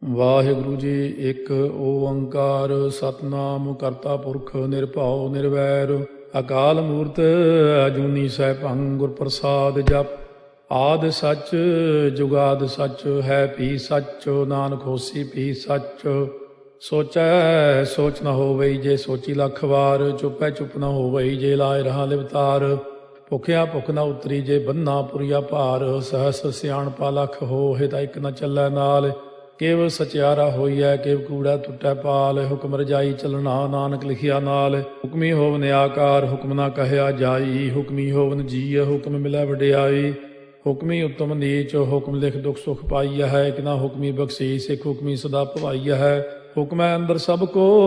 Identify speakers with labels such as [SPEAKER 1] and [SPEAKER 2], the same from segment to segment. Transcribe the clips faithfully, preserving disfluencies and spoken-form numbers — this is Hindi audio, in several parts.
[SPEAKER 1] ਵਾਹਿਗੁਰੂ ਜੀ। ਇੱਕ ਓੰਕਾਰ ਸਤਿਨਾਮ ਕਰਤਾ ਪੁਰਖ ਨਿਰਭਉ ਨਿਰਵੈਰ ਅਕਾਲ ਮੂਰਤ ਅਜੂਨੀ ਸੈਭੰ ਗੁਰ ਪ੍ਰਸਾਦ ਜਪ। ਆਦਿ ਸੱਚ ਜੁਗਾਦ ਸੱਚ ਹੈ ਭੀ ਸੱਚ ਨਾਨਕ ਹੋਸੀ ਭੀ ਸੱਚ। ਸੋਚੈ ਸੋਚ ਨ ਹੋਵਈ ਜੇ ਸੋਚੀ ਲੱਖ ਵਾਰ। ਚੁੱਪੈ ਚੁੱਪ ਨ ਹੋਵਈ ਜੇ ਲਾਏ ਰਹਾ ਲਿਵਤਾਰ। ਭੁਖਿਆ ਭੁਖ ਨ ਉਤਰੀ ਜੇ ਬੰਨਾ ਪੁਰੀਆ ਭਾਰ। ਸਹਸ ਸਿਆਣਪਾ ਲੱਖ ਹੋਏ ਤਾਂ ਇੱਕ ਨ ਚੱਲੈ ਨਾਲ। ਕੇਵ ਸਚਿਆਰਾ ਹੋਈਐ ਕੇਵ ਕੂੜਾ ਟੁੱਟੈ ਪਾਲ। ਹੁਕਮ ਰਜਾਈ ਚੱਲਣਾ ਨਾਨਕ ਲਿਖਿਆ ਨਾਲ। ਹੁਕਮੀ ਹੋਵਨ ਆਕਾਰ ਹੁਕਮ ਨਾ ਕਹਿਆ ਜਾਈ। ਹੁਕਮੀ ਹੋਵਨ ਜੀਅ ਹੁਕਮ ਮਿਲੈ ਵਡਿਆਈ। ਹੁਕਮੀ ਉੱਤਮ ਨੀਚ ਹੁਕਮ ਲਿਖ ਦੁਖ ਸੁਖ ਪਾਈਆ ਹੈ। ਇੱਕ ਨਾ ਹੁਕਮੀ ਬਖਸ਼ੀਸ ਇੱਕ ਹੁਕਮੀ ਸਦਾ ਭਵਾਈਆ ਹੈ। ਹੁਕਮੈ ਅੰਦਰ ਸਭ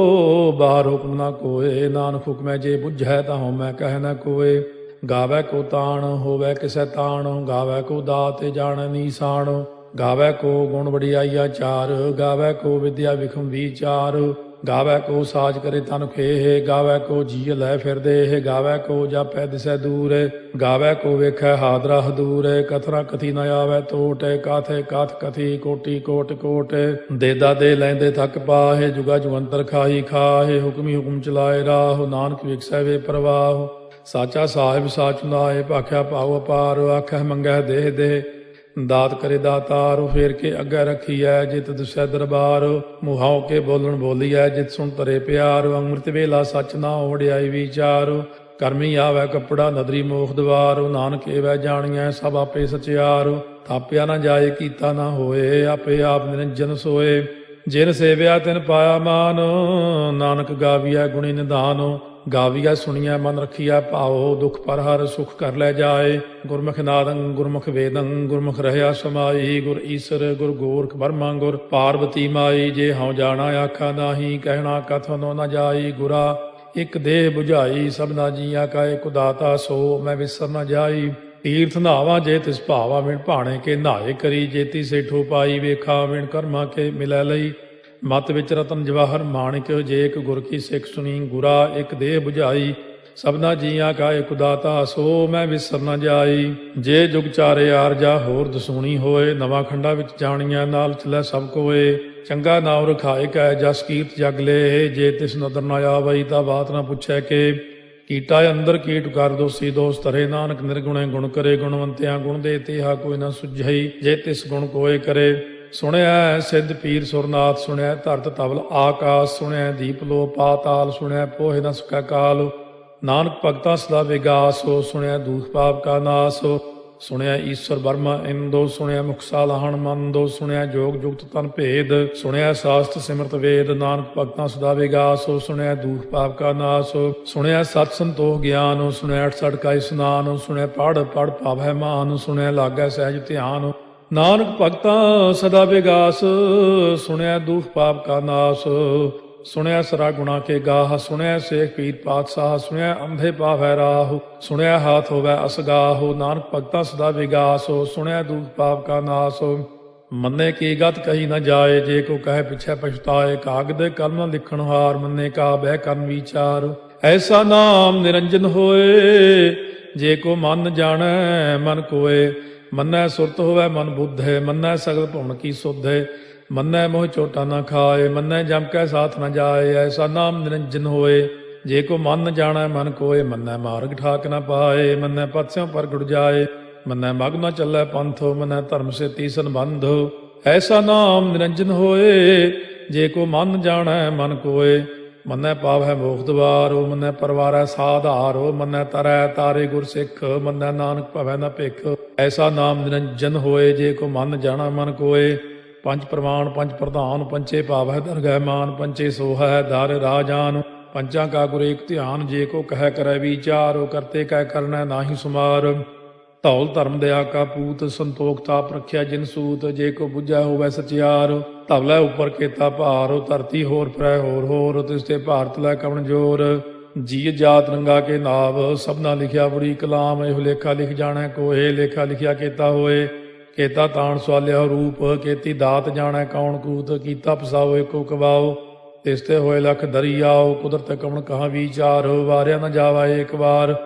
[SPEAKER 1] ਕੋ ਬਾਹਰ ਹੁਕਮ ਨਾ ਕੋਏ। ਨਾਨਕ ਹੁਕਮੈ ਜੇ ਬੁੱਝੈ ਤਾਂ ਹਉਮੈ ਕਹਿ ਨਾ ਕੋਏ। ਗਾਵੈ ਕੋ ਤਾਣ ਹੋਵੈ ਕਿਸੈ ਤਾਣ। ਗਾਵੈ ਕੋ ਦਾਤ ਜਾਣੈ ਨੀਸਾਨ। ਗਾਵੈ ਕੋ ਗੁਣ ਵਡਿਆਈਆ ਚਾਰ। ਗਾਵੈ ਕੋ ਵਿਦਿਆ ਵਿਖਮ vīc̆āਰ। ਗਾਵੈ ਕੋ ਸਾਜ ਕਰੇ ਤਨ ਖੇਹ। ਗਾਵੈ ਕੋ ਜੀਅ ਲੈ ਫਿਰਦੇ। ਗਾਵੈ ਕੋ ਜਾਪੈ ਦਿਸੈ ਦੂਰ। ਗਾਵੈ ਕੋ ਵੇਖੈ ਹਾਦਰਾ ਹਦੂਰ। ਕਥਨਾ ਕਥੀ ਨ ਆਵੈ ਟੋਟ। ਕਾਥੇ ਕਾਥ ਕਥੀ ਕੋਟੀ ਕੋਟ ਕੋਟ। ਦੇਦਾ ਦੇ ਲੈਂਦੇ ਥੱਕ ਪਾਹੇ। ਜੁਗਾ ਜੁਗੰਤਰ ਖਾਹੀ ਖਾਹੇ। ਹੁਕਮੀ ਹੁਕਮ ਚਲਾਏ ਰਾਹ। ਨਾਨਕ ਵਿਖਸੈ ਵੇ ਪ੍ਰਵਾਹ। ਸਾਚਾ ਸਾਹਿਬ ਸਾਚ ਨਾਏ ਭਾਖਿਆ ਭਾਉ ਅਪਾਰ। ਆਖੈ ਮੰਗੈ ਦੇਹ ਦੇਹ ਦਾਤ ਕਰੇ ਦਾਤਾਰ। ਫੇਰ ਕੇ ਅੱਗੇ ਰੱਖੀਐ ਜਿਤ ਦਿਸੈ ਦਰਬਾਰ। ਮੁਹਾਉ ਕੇ ਬੋਲਣ ਬੋਲੀਐ ਜਿਤ ਸੁਣ ਤਰੇ ਪਿਆਰ। ਅੰਮ੍ਰਿਤ ਵੇਲਾ ਸੱਚ ਨਾਉ ਵਡਿਆਈ ਵīc̆āਰ। ਕਰਮੀ ਆਵੈ kapṛā naḍrī ਮੋਖ ਦਵਾਰ। ਨਾਨਕ evai ਜਾਣੀਐ ਸਭ ਆਪੇ ਸਚਿਆਰ। ਥਾਪਿਆ ਨਾ ਜਾਏ ਕੀਤਾ ਨਾ ਹੋਏ। ਆਪੇ ਆਪ ਨਿਰੰਜਨ ਸੋਏ। ਜਿਨ ਸੇਵਿਆ ਤਿਨ ਪਾਇਆ ਮਾਨ। ਨਾਨਕ ਗਾਵੀਐ ਗੁਣੀ ਨਿਧਾਨ। ਗਾਵੀਐ ਸੁਣੀਐ ਮਨ ਰੱਖੀਐ ਭਾਉ। ਦੁਖ ਪਰ ਹਰ ਸੁਖ ਕਰ ਲੈ ਜਾਏ। ਗੁਰਮੁਖ ਨਾਦੰ ਗੁਰਮੁਖ ਵੇਦੰ ਗੁਰਮੁਖ ਰਹਿਆ ਸਮਾਈ। ਗੁਰ ਈਸਰ ਗੁਰ ਗੋਰਖ ਬਰਮਾ ਗੁਰ ਪਾਰਬਤੀ ਮਾਈ। ਜੇ ਹਉ ਜਾਣਾ ਆਖਾ ਨਾਹੀ ਕਹਿਣਾ ਕਥਨੋ ਨ ਜਾਈ। ਗੁਰਾ ਇੱਕ ਦੇਹ ਬੁਝਾਈ ਸਭਨਾ ਜੀਆਂ ਕਾ ਇੱਕ ਦਾਤਾ। ਸੋ ਮੈਂ ਵਿਸਰ ਨ ਜਾਈ। ਤੀਰਥ ਨਾਵਾਂ ਜੇ ਤਿਸ ਭਾਵਾ ਵਿਣ ਭਾਣੇ ਕੇ ਨਹਾਏ ਕਰੀ। ਜੇਤੀ ਸੇਠੋ ਪਾਈ ਵੇਖਾ ਵਿਣ ਕਰਮਾ ਕੇ ਮਿਲੈ ਲਈ। ਮਤ ਵਿੱਚ ਰਤਨ ਜਵਾਹਰ ਮਾਣਿਕ। ਜੇ ਇੱਕ ਗੁਰ ਕੀ ਸਿੱਖ ਸੁਣੀ। ਗੁਰਾ ਇੱਕ ਦੇਹ ਬੁਝਾਈ ਸਭਨਾ ਜੀਆਂ ਕਾ ਇੱਕ ਦਾਤਾ। ਸੋ ਮੈਂ ਵਿਸਰ ਨ ਜਾਈ। ਜੇ ਜੁਗ ਚਾਰੇ ਆਰਜਾ ਹੋਰ ਦਸੂਣੀ ਹੋਏ। ਨਵਾਂ ਖੰਡਾ ਵਿੱਚ ਜਾਣੀਆਂ ਨਾਲ ਚਲੈ ਸਭ ਕੋਏ। ਚੰਗਾ ਨਾਮ ਰਖਾਏ ਕੈ ਜਸ ਕੀਰਤ ਜਗ ਲੇ। ਜੇ ਤਿਸ ਨਦਰ ਨ ਆਵਈ ਤਾਂ ਬਾਤ ਨਾ ਪੁੱਛੈ ਕੇ। ਕੀਟਾ ਅੰਦਰ ਕੀਟ ਕਰ ਦੋਸੀ ਦੋਸ ਧਰੇ। ਨਾਨਕ ਨਿਰਗੁਣੇ ਗੁਣ ਕਰੇ। ਗੁਣਵੰਤਿਆਂ ਗੁਣ ਦੇ ਤੇਹਾ ਕੋਈ ਨਾ ਸੁਝਈ। ਜੇ ਤਿਸ ਗੁਣ ਕੋਏ ਕਰੇ। ਸੁਣਿਆ ਸਿੱਧ ਪੀਰ ਸੁਰਨਾਥ। ਸੁਣਿਆ ਧਰਤ ਤਵਲ ਆਕਾਸ। ਸੁਣਿਆ ਦੀਪ ਲੋ ਪਾਤਾਲ। ਸੁਣਿਆ ਪੋਹਿ ਨ ਸਕੈ ਕਾਲ। ਨਾਨਕ ਭਗਤਾਂ ਸਦਾ ਵਿਗਾਸ। ਸੁਣਿਆ ਦੂਖ ਪਾਪ ਕਾ ਨਾਸ। ਸੁਣਿਆ ਈਸ਼ਵਰ ਬਰਮਾ ਇੰਦੋ। ਸੁਣਿਆ ਮੁਖ ਸਾਲਾਹਣ ਮੰਦੋ। ਸੁਣਿਆ ਜੋਗ ਜੁਗਤ ਤਨ ਭੇਦ। ਸੁਣਿਆ ਸਾਸਤ ਸਿਮਰਤ ਵੇਦ। ਨਾਨਕ ਭਗਤਾਂ ਸਦਾ ਵਿਗਾਸ। ਸੁਣਿਆ ਦੂਖ ਪਾਪ ਕਾ ਨਾਸ। ਸੁਣਿਆ ਸਤ ਸੰਤੋਖ ਗਿਆਨ। ਸੁਣਿਆ ਅਠਸਠ ਕਾ ਇਸਨਾਨ। ਸੁਣਿਆ ਪੜ ਪੜ ਭਾਵੈ ਮਾਨ। ਸੁਣਿਆ ਲਾਗੈ ਸਹਿਜ ਧਿਆਨ। ਨਾਨਕ ਭਗਤਾਂ ਸਦਾ ਵਿਗਾਸ। ਸੁਣਿਆ ਦੁਖ ਪਾਪ ਕਾ ਨਾਸ। ਸੁਣਿਆ ਸਰਾ ਗੁਣਾ ਕੇ ਗਾਹ। ਸੁਣਿਆ ਸੇਖ ਪੀਰ ਪਾਤਸ਼ਾਹ। ਸੁਣਿਆ ਅੰਧੇ ਪਾਵੈ ਰਾਹ। ਸੁਣਿਆ ਹਾਥ ਹੋਵੈ ਅਸਗਾਹ। ਨਾਨਕ ਭਗਤਾਂ ਸਦਾ ਵਿਗਾਸ। ਸੁਣਿਆ ਦੁਖ ਪਾਪ ਕਾ ਨਾਸ। ਮੰਨੇ ਕੀ ਗਤ ਕਹੀ ਨ ਜਾਏ। ਜੇ ਕੋ ਕਹੇ ਪਿਛੈ ਪਛਤਾਏ। ਕਾਗਦ ਕਲਮ ਨ ਲਿਖਣ ਹਾਰ। ਮੰਨੇ ਕਾ ਬਹਿ ਕਰਨ ਵīc̆āਰ। ਐਸਾ ਨਾਮ ਨਿਰੰਜਨ ਹੋਏ। ਜੇ ਕੋ ਮਨ ਜਾਣੈ ਮਨ ਕੋਏ। ਮੰਨੈ ਸੁਰਤ ਹੋਵੈ ਮਨ ਬੁੱਧੇ। ਮੰਨੈ ਸਗਲ ਭਵਨ ਕੀ ਸੁਧੇ। ਮੰਨੈ ਮੋਹ ਚੋਟਾ ਨਾ ਖਾਏ। ਮੰਨੈ ਜਮ ਕੈ ਸਾਥ ਨ ਜਾਏ। ਐਸਾ ਨਾਮ ਨਿਰੰਜਨ ਹੋਏ। ਜੇ ਕੋ ਮਨ ਜਾਣੈ ਮਨ ਕੋਏ। ਮੰਨੈ ਮਾਰਗ ਠਾਕ ਨ ਪਾਏ। ਮੰਨੈ ਪਥਿਓਂ ਪ੍ਰਗਟ ਜਾਏ। ਮੰਨੈ ਮਗ ਨ ਚੱਲੈ ਪੰਥ। ਮੰਨੈ ਧਰਮ ਸੇ ਤੀਸਨ ਬੰਧ। ਐਸਾ ਨਾਮ ਨਿਰੰਜਨ ਹੋਏ। ਜੇ ਕੋ ਮਨ ਜਾਣੈ ਮਨ ਕੋਏ। ਮੰਨੈ ਪਾਵੈ ਮੋਖ ਦਵਾਰ। ਮੰਨੈ ਪਰਵਾਰੈ ਸਾਧਾਰ। ਮੰਨੈ ਤਰੈ ਤਾਰੇ ਗੁਰ ਸਿੱਖ। ਮੰਨੈ ਨਾਨਕ ਭਵੈ ਨ ਭਿਖ। ਐਸਾ ਨਾਮ ਨਿਰੰਜਨ ਹੋਏ। ਜੇ ਕੋ ਮਨ ਜਾਣਾ ਮਨ ਕੋਏ। ਪੰਜ ਪ੍ਰਮਾਣ ਪੰਜ ਪ੍ਰਧਾਨ। ਪੰਚੇ ਭਾਵੈ ਦਰਗਹਿ ਮਾਨ। ਪੰਚੇ ਸੋਹੈ ਦਰ ਰਾਜਾਨ। ਪੰਚਾਂ ਕਾ ਗੁਰ ਏਕ ਧਿਆਨ। ਜੇ ਕੋ ਕਹਿ ਕਰੈ ਵīc̆āਰ। ਕਰਤੇ ਕਹਿ ਕਰਨੈ ਨਾਹੀ ਸੁਮਾਰ। ਧੌਲ ਧਰਮ ਦਇਆ ਕਾ ਪੂਤ। ਸੰਤੋਖ ਤਾਪ ਰੱਖਿਆ ਜਿਨ ਸੂਤ। ਜੇ ਕੋ ਬੁੱਝੈ ਹੋਵੈ ਸਚਿਆਰ। ਧਵਲੇ ਉੱਪਰ ਕੇਤਾ ਭਾਰ। ਧਰਤੀ ਹੋਰ ਫਿਰੈ ਹੋਰ ਹੋਰ। ਤਿਸ ਤੇ ਭਾਰਤ ਲੈ ਕਵਣ ਜੋਰ। ਜੀਅ ਜਾਤ ਰੰਗਾ ਕੇ ਨਾਵ। ਸਭਨਾ ਲਿਖਿਆ ਬੜੀ ਕਲਾਮ। ਇਹੋ ਲੇਖਾ ਲਿਖ ਜਾਣੈ ਕੋਏ। ਲੇਖਾ ਲਿਖਿਆ ਕੇਤਾ ਹੋਏ। ਕੇਤਾ ਤਾਣ ਸਵਾਲਿਆ ਰੂਪ। ਕੇਤੀ ਦਾਤ ਜਾਣੈ ਕੌਣ ਕੂਤ। ਕੀਤਾ ਪਸਾਓ ਏਕੋ ਕਵਾਓ। ਤਿਸ ਤੇ ਹੋਏ ਲਖ ਦਰੀ ਆਓ। ਕੁਦਰਤ ਕਵਣ ਕਹਾ ਵīc̆āਰ। ਵਾਰਿਆ ਨ ਜਾਵਾ ਏਕ ਵਾਰ।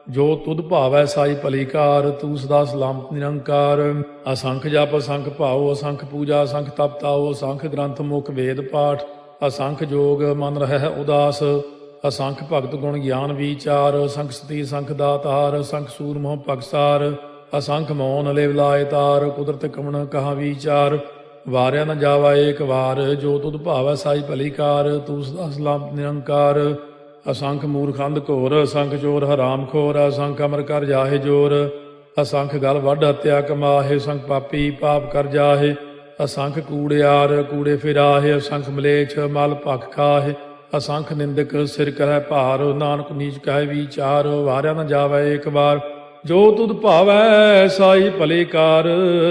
[SPEAKER 1] ਜੋ ਤੁਧ ਭਾਵੈ ਸਾਈ ਭਲੀ ਕਾਰ, ਤੂੰ ਸਦਾ ਸਲਾਮਤ ਨਿਰੰਕਾਰ। ਅਸੰਖ ਜਪ ਅਸੰਖ ਭਾਉ, ਅਸੰਖ ਪੂਜਾ ਅਸੰਖ ਤਪ ਤਾਉ, ਅਸੰਖ ਗ੍ਰੰਥ ਮੁਖ ਵੇਦ ਪਾਠ, ਅਸੰਖ ਜੋਗ ਮਨ ਰਹਿ ਉਦਾਸ। ਅਸੰਖ ਭਗਤ ਗੁਣ ਗਿਆਨ ਵੀਚਾਰ, ਅਸੰਖ ਸਤੀ ਅਸੰਖ ਦਾਤਾਰ, ਅਸੰਖ ਸੂਰ ਮੋਹ ਭਗਸਾਰ। ਅਸੰਖ ਮੌਨ ਲਿਵ ਲਾਇ ਤਾਰ, ਕੁਦਰਤ ਕਮਣ ਕਹਾ ਵੀਚਾਰ। ਵਾਰਿਆ ਨ ਜਾਵਾ ਏਕ ਵਾਰ, ਜੋ ਤੁਧ ਭਾਵੈ ਸਾਈ ਭਲੀ ਕਾਰ, ਤੂੰ ਸਦਾ ਸਲਾਮਤ ਨਿਰੰਕਾਰ। ਅਸੰਖ ਮੂਰਖ ਅੰਧ ਘੋਰ, ਅਸੰਖ ਚੋਰ ਹਰਾਮ ਖੋਰ, ਅਸੰਖ ਅਮਰ ਕਰ ਜਾਹੇ ਜੋਰ। ਅਸੰਖ ਗਲ ਵੱਢ ਹੱਤਿਆ ਕਮਾਹੇ, ਅਸੰਖ ਪਾਪੀ ਪਾਪ ਕਰ ਜਾਹੇ। ਅਸੰਖ ਕੂੜਿਆਰ ਕੂੜੇ ਫਿਰਾਹੇ, ਅਸੰਖ ਮਲੇਛ ਮਲ ਭਖ ਖਾਹੇ। ਅਸੰਖ ਨਿੰਦਕ ਸਿਰ ਕਰੈ ਭਾਰ, ਨਾਨਕ ਨੀਚ ਕਹਿ ਵੀਚਾਰ। ਵਾਰਿਆ ਨ ਜਾਵੈ ਏਕ ਵਾਰ, ਜੋ ਤੁਧ ਭਾਵੈ ਸਾਈ ਭਲੀ ਕਾਰ,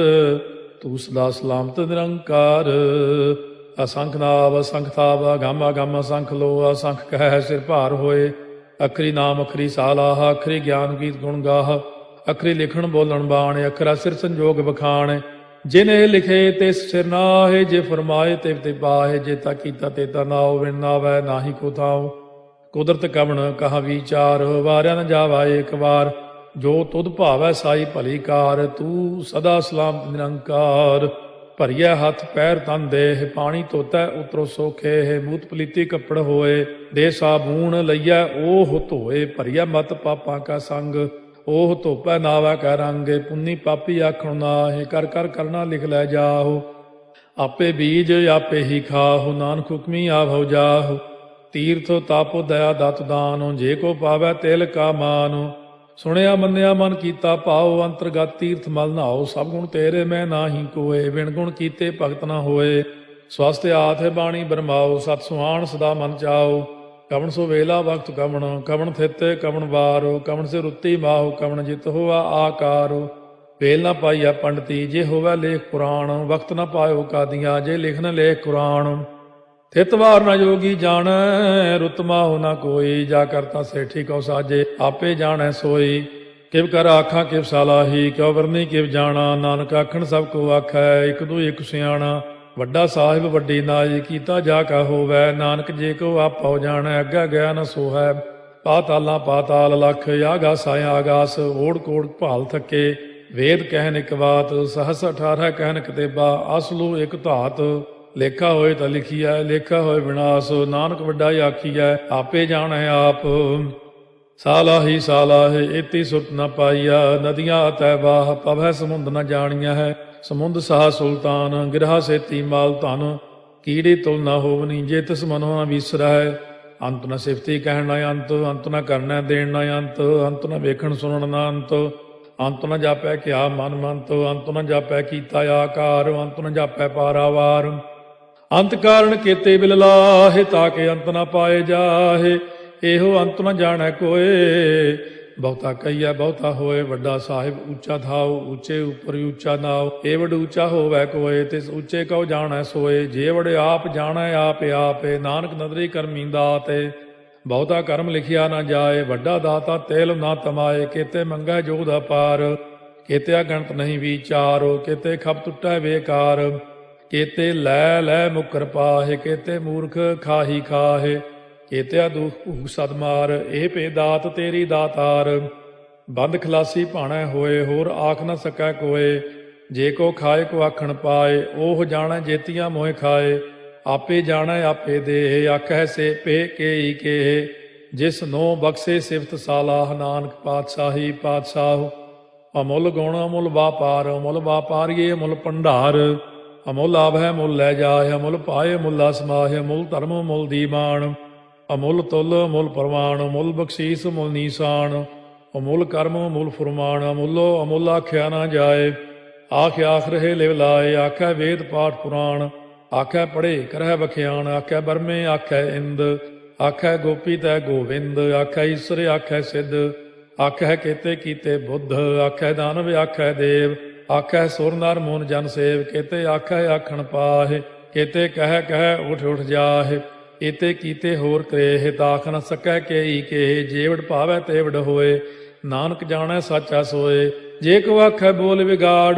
[SPEAKER 1] ਤੂੰ ਸਦਾ ਸਲਾਮਤ ਨਿਰੰਕਾਰ। ਅਸੰਖ ਨਾਵ ਅਸੰਖ ਤਾਵ, ਅਗੰਮ ਅਗੰਮ ਅਸੰਖ ਲੋ, ਅਸੰਖ ਕਹਿ ਸਿਰ ਭਾਰ ਹੋਏ। ਅਖਰੀ ਨਾਮ ਅਖਰੀ ਸਾਲਾਹ, ਅਖਰੀ ਗਿਆਨ ਗੀਤ ਗੁਣ ਗਾਹ। ਅਖਰੀ ਲਿਖਣ ਬੋਲਣ ਬਾਣ, ਅਖਰਾ ਸਿਰ ਸੰਜੋਗ ਬਖਾਣ। ਜਿਨੇ ਲਿਖੇ ਤਿਸ ਸਿਰ ਨਾਹੇ, ਜੇ ਫਰਮਾਏ ਤਿਵ ਤੇ ਪਾਹੇ। ਜੇ ਤਾ ਕੀਤਾ ਤੇ ਤਾ ਨਾਉ, ਵਿਣ ਨਾਵੈ ਨਾਹੀ ਕੋ ਥਾਉ। ਕੁਦਰਤ ਕਵਣ ਕਹਾ ਵੀਚਾਰ, ਵਾਰਿਆ ਨ ਜਾਵਾ ਏਕ ਵਾਰ। ਜੋ ਤੁਧ ਭਾਵੈ ਸਾਈ ਭਲੀ ਕਾਰ, ਤੂੰ ਸਦਾ ਸਲਾਮਤ ਨਿਰੰਕਾਰ। ਭਰੀਐ ਹੱਥ ਪੈਰ ਤਨ ਦੇਹ, ਪਾਣੀ ਧੋਤੈ ਉਤਰੋ ਸੋਖੇ। ਮੂਤ ਪਲੀਤੀ ਕੱਪੜ ਹੋਏ, ਦੇ ਸਾਬੂਣ ਲਈਐ ਓਹ ਧੋਏ। ਭਰੀਐ ਮਤ ਪਾਪਾਂ ਕਾ ਸੰਗ, ਓਹ ਧੋਪੈ ਨਾਵੈ ਕੈ ਰੰਗ। ਪੁੰਨੀ ਪਾਪੀ ਆਖਣ ਨਾਹਿ, ਕਰ ਕਰ ਕਰਨਾ ਲਿਖ ਲੈ ਜਾਹੋ। ਆਪੇ ਬੀਜ ਆਪੇ ਹੀ ਖਾਹੋ, ਨਾਨਕ ਹੁਕਮੀ ਆਭਉ ਜਾਹੋ। ਤੀਰਥ ਤਾਪੋ ਦਇਆ ਦਤ ਦਾਨੋ, ਜੇ ਕੋ ਪਾਵੈ ਤਿਲ ਕਾ ਮਾਨੋ। ਸੁਣਿਆ ਮੰਨਿਆ ਮਨ ਕੀਤਾ ਭਾਉ, ਅੰਤਰਗਤ ਤੀਰਥ ਮਲ ਨਹਾਓ। ਸਭ ਗੁਣ ਤੇਰੇ ਮੈਂ ਨਾਹੀ ਕੋਏ, ਵਿਣ ਗੁਣ ਕੀਤੇ ਭਗਤ ਨਾ ਹੋਏ। ਸਵਸਤ ਆਥ ਬਾਣੀ ਬਰਮਾਓ, ਸਤ ਸੁਹਾਣ ਸਦਾ ਮਨ ਚਾਓ। ਕਵਣ ਸੋ ਵੇਲਾ ਵਕਤ ਕਵਣ, ਕਵਣ ਥਿਤੇ ਕਵਣ ਵਾਰੋ। ਕਵਣ ਸੇ ਰੁੱਤੀ ਮਾਹੋ, ਕਵਣ ਜਿਤ ਹੋਆ ਆਕਾਰੋ। ਵੇਲ ਨਾ ਪਾਈਆ ਪੰਡਤੀ, ਜੇ ਹੋਵੈ ਲੇਖ ਪੁਰਾਣ। ਵਕਤ ਨਾ ਪਾਇਓ ਕਾਦੀਆਂ, ਜੇ ਲਿਖਨ ਲੇਖ ਕੁਰਾਨ। ਥਿਤ ਵਾਰ ਨ ਜੋਗੀ ਜਾਣੈ, ਰੁੱਤ ਮਾਹੋ ਨਾ ਕੋਈ। ਜਾ ਕਰਤਾ ਸੇਠੀ ਕਉ ਸਾਜੇ, ਆਪੇ ਜਾਣੈ ਸੋਈ। ਕਿਵ ਕਰ ਆਖਾਂ ਕਿਵ ਸਾਲਾਹੀ, ਕਿਉ ਵਰਨੀ ਕਿਵ ਜਾਣਾ। ਨਾਨਕ ਆਖਣ ਸਭ ਕੋ ਆਖੈ, ਇਕ ਦੂ ਇਕ ਸਿਆਣਾ। ਵੱਡਾ ਸਾਹਿਬ ਵੱਡੀ ਨਾਈ, ਕੀਤਾ ਜਾ ਕਾ ਹੋਵੈ। ਨਾਨਕ ਜੇ ਕੋ ਆਪਉ ਜਾਣੈ, ਅੱਗਾ ਗਿਆ ਨ ਸੋਹੈ। ਪਾਤਾਲਾਂ ਪਾਤਾਲ ਲਖ, ਆਗਾਸ ਆਗਾਸ। ਓੜ ਕੋੜ ਭਾਲ ਥੱਕੇ, ਵੇਦ ਕਹਿਨ ਇਕ ਬਾਤ। ਸਹਸ ਅਠਾਰਹ ਕਹਿਨ ਕਤੇਬਾ, ਅਸਲੂ ਇਕ ਧਾਤ। ਲੇਖਾ ਹੋਏ ਤਾਂ ਲਿਖੀਐ, ਲੇਖਾ ਹੋਏ ਵਿਨਾਸ਼। ਨਾਨਕ ਵੱਡਾ ਆਖੀਐ, ਆਪੇ ਜਾਣੈ ਆਪ। ਸਾਲਾਹੀ ਸਾਲਾਹੇ, ਏਤੀ ਸੁਰਤ ਨ ਪਾਈਆ। ਨਦੀਆਂ ਅਤੈ ਬਾਹ, ਪਵੈ ਸਮੁੰਦ ਨ ਜਾਣੀਆਂ ਹੈ। ਸਮੁੰਦ ਸਾਹ ਸੁਲਤਾਨ, ਗਿਰਹਾ ਸੇਤੀ ਮਾਲ ਧਨ। ਕੀੜੀ ਤੁਲ ਨ ਹੋਵਨੀ, ਜੇ ਤਿਸ ਮਨੋ ਨ ਵੀਸਰੈ। ਅੰਤ ਨ ਸਿਫਤੀ ਕਹਿਣ ਨ ਅੰਤ, ਅੰਤ ਨ ਕਰਨੈ ਦੇਣ ਨ ਅੰਤ। ਅੰਤ ਨ ਵੇਖਣ ਸੁਣਨ ਨ ਅੰਤ, ਅੰਤ ਨ ਜਾਪੈ ਕਿਆ ਮਨ ਮੰਤ। ਅੰਤ ਨ ਜਾਪੈ ਕੀਤਾ ਆਕਾਰ, ਅੰਤ ਨ ਜਾਪੈ ਪਾਰਾਵਾਰ। ਅੰਤ ਕਾਰਨ ਕੀਤੇ ਬਿਲ ਲਾਹੇ, ਤਾਕੇ ਅੰਤ ਨ ਪਾਏ ਜਾਹੇ। ਇਹੋ ਅੰਤ ਨ ਜਾਣੈ ਕੋਏ, ਬਹੁਤਾ ਕਹੀਐ ਬਹੁਤਾ ਹੋਏ। ਵੱਡਾ ਸਾਹਿਬ ਉੱਚਾ ਥਾਉ, ਉੱਚੇ ਉੱਪਰ ਉੱਚਾ ਨਾਉ। ਏ ਵਡ ਉੱਚਾ ਹੋਵੈ ਕੋਏ, ਤਿਸ ਉੱਚੇ ਕਉ ਜਾਣੈ ਸੋਏ। ਜੇ ਵਡ ਆਪ ਜਾਣੈ ਆਪੇ ਆਪੇ, ਨਾਨਕ ਨਦਰੀ ਕਰਮੀ ਦਾਤੇ। ਬਹੁਤਾ ਕਰਮ ਲਿਖਿਆ ਨਾ ਜਾਏ, ਵੱਡਾ ਦਾਤਾ ਤੇਲ ਨਾ ਤਮਾਏ। ਕੇਤੇ ਮੰਗੈ ਜੋਧ ਅਪਾਰ, ਕੇਤੇ ਅਗਣਤ ਨਹੀਂ ਵੀਚਾਰ। ਕੇਤੇ ਖਪ ਟੁੱਟੈ ਬੇਕਾਰ, ਕੇਤੇ ਲੈ ਲੈ ਮੁਕਰ ਪਾਹੇ। ਕੇਤੇ ਮੂਰਖ ਖਾਹੀ ਖਾਹੇ, ਕੇਤਿਆ ਦੁਖ ਭੂਖ ਸਦਮਾਰ। ਇਹ ਭੇ ਦਾਤ ਤੇਰੀ ਦਾਤਾਰ, ਬੰਦ ਖਲਾਸੀ ਭਾਣੈ ਹੋਏ। ਹੋਰ ਆਖ ਨ ਸਕੈ ਕੋਏ, ਜੇ ਕੋ ਖਾਏ ਕੋ ਆਖਣ ਪਾਏ। ਉਹ ਜਾਣੈ ਜੇਤੀਆਂ ਮੋਹਿ ਖਾਏ, ਆਪੇ ਜਾਣੈ ਆਪੇ ਦੇ। ਆਖੈ ਸੇ ਪੇ ਕੇਈ ਕੇ, ਜਿਸ ਨੋ ਬਖਸ਼ੇ ਸਿਫਤ ਸਾਲਾਹ। ਨਾਨਕ ਪਾਤਸ਼ਾਹੀ ਪਾਤਸ਼ਾਹ, ਅਮੁੱਲ ਗੁਣ ਅਮੁੱਲ ਵਾਪਾਰ। ਅਮੁੱਲ ਵਾਪਾਰੀਏ ਅਮੁੱਲ ਭੰਡਾਰ, ਅਮੁੱਲ ਆਭੈ ਮੁੱਲ ਲੈ ਜਾਏ। ਅਮੁੱਲ ਪਾਏ ਮੁੱਲਾ ਸਮਾਹੇ, ਅਮੁੱਲ ਧਰਮ ਮੁੱਲ ਦੀਵਾਨ। ਅਮੁੱਲ ਤੁਲ ਅਮੁੱਲ ਪ੍ਰਵਾਨ, ਅਮੁੱਲ ਬਖਸ਼ੀਸ ਮੁੱਲ ਨੀਸਾਨ। ਅਮੁੱਲ ਕਰਮ ਅਮੁੱਲ ਫੁਰਮਾਨ, ਅਮੁੱਲੋ ਅਮੁੱਲ ਆਖਿਆ ਨਾ ਜਾਏ। ਆਖ ਆਖ ਰਹੇ ਲਿਵ ਲਾਏ, ਆਖੈ ਵੇਦ ਪਾਠ ਪੁਰਾਣ। ਆਖੈ ਪੜ੍ਹੇ ਕਰਹਿ ਬਖਿਆਣ, ਆਖੈ ਬਰਮੇ ਆਖੈ ਇੰਦ। ਆਖੈ ਗੋਪੀ ਤੈ ਗੋਵਿੰਦ, ਆਖੈ ਈਸਰ ਆਖੈ ਸਿੱਧ। ਆਖੈ ਕੇਤੇ ਕੀਤੇ ਬੁੱਧ, ਆਖੈ ਦਾਨਵ ਆਖੈ ਦੇਵ। ਆਖੈ ਸੁਰ ਨਰ ਮੋਨ ਜਨ ਸੇਵ, ਕੇਤੇ ਆਖੈ ਆਖਣ ਪਾਹੇ। ਕੇਤੇ ਕਹਿ ਕਹਿ ਉਠ ਉਠ ਜਾਹੇ, ਏਤੇ ਕੀਤੇ ਹੋਰ ਕਰੇਹ। ਤਾਖ ਨ ਸਕੈ ਕੇਈ ਕੇ, ਜੇਵੜ ਭਾਵੈ ਤੇਵੜ ਹੋਏ। ਨਾਨਕ ਜਾਣੈ ਸਾਚਾ ਸੋਏ, ਜੇ ਕੋ ਆਖੈ ਬੋਲ ਵਿਗਾੜ।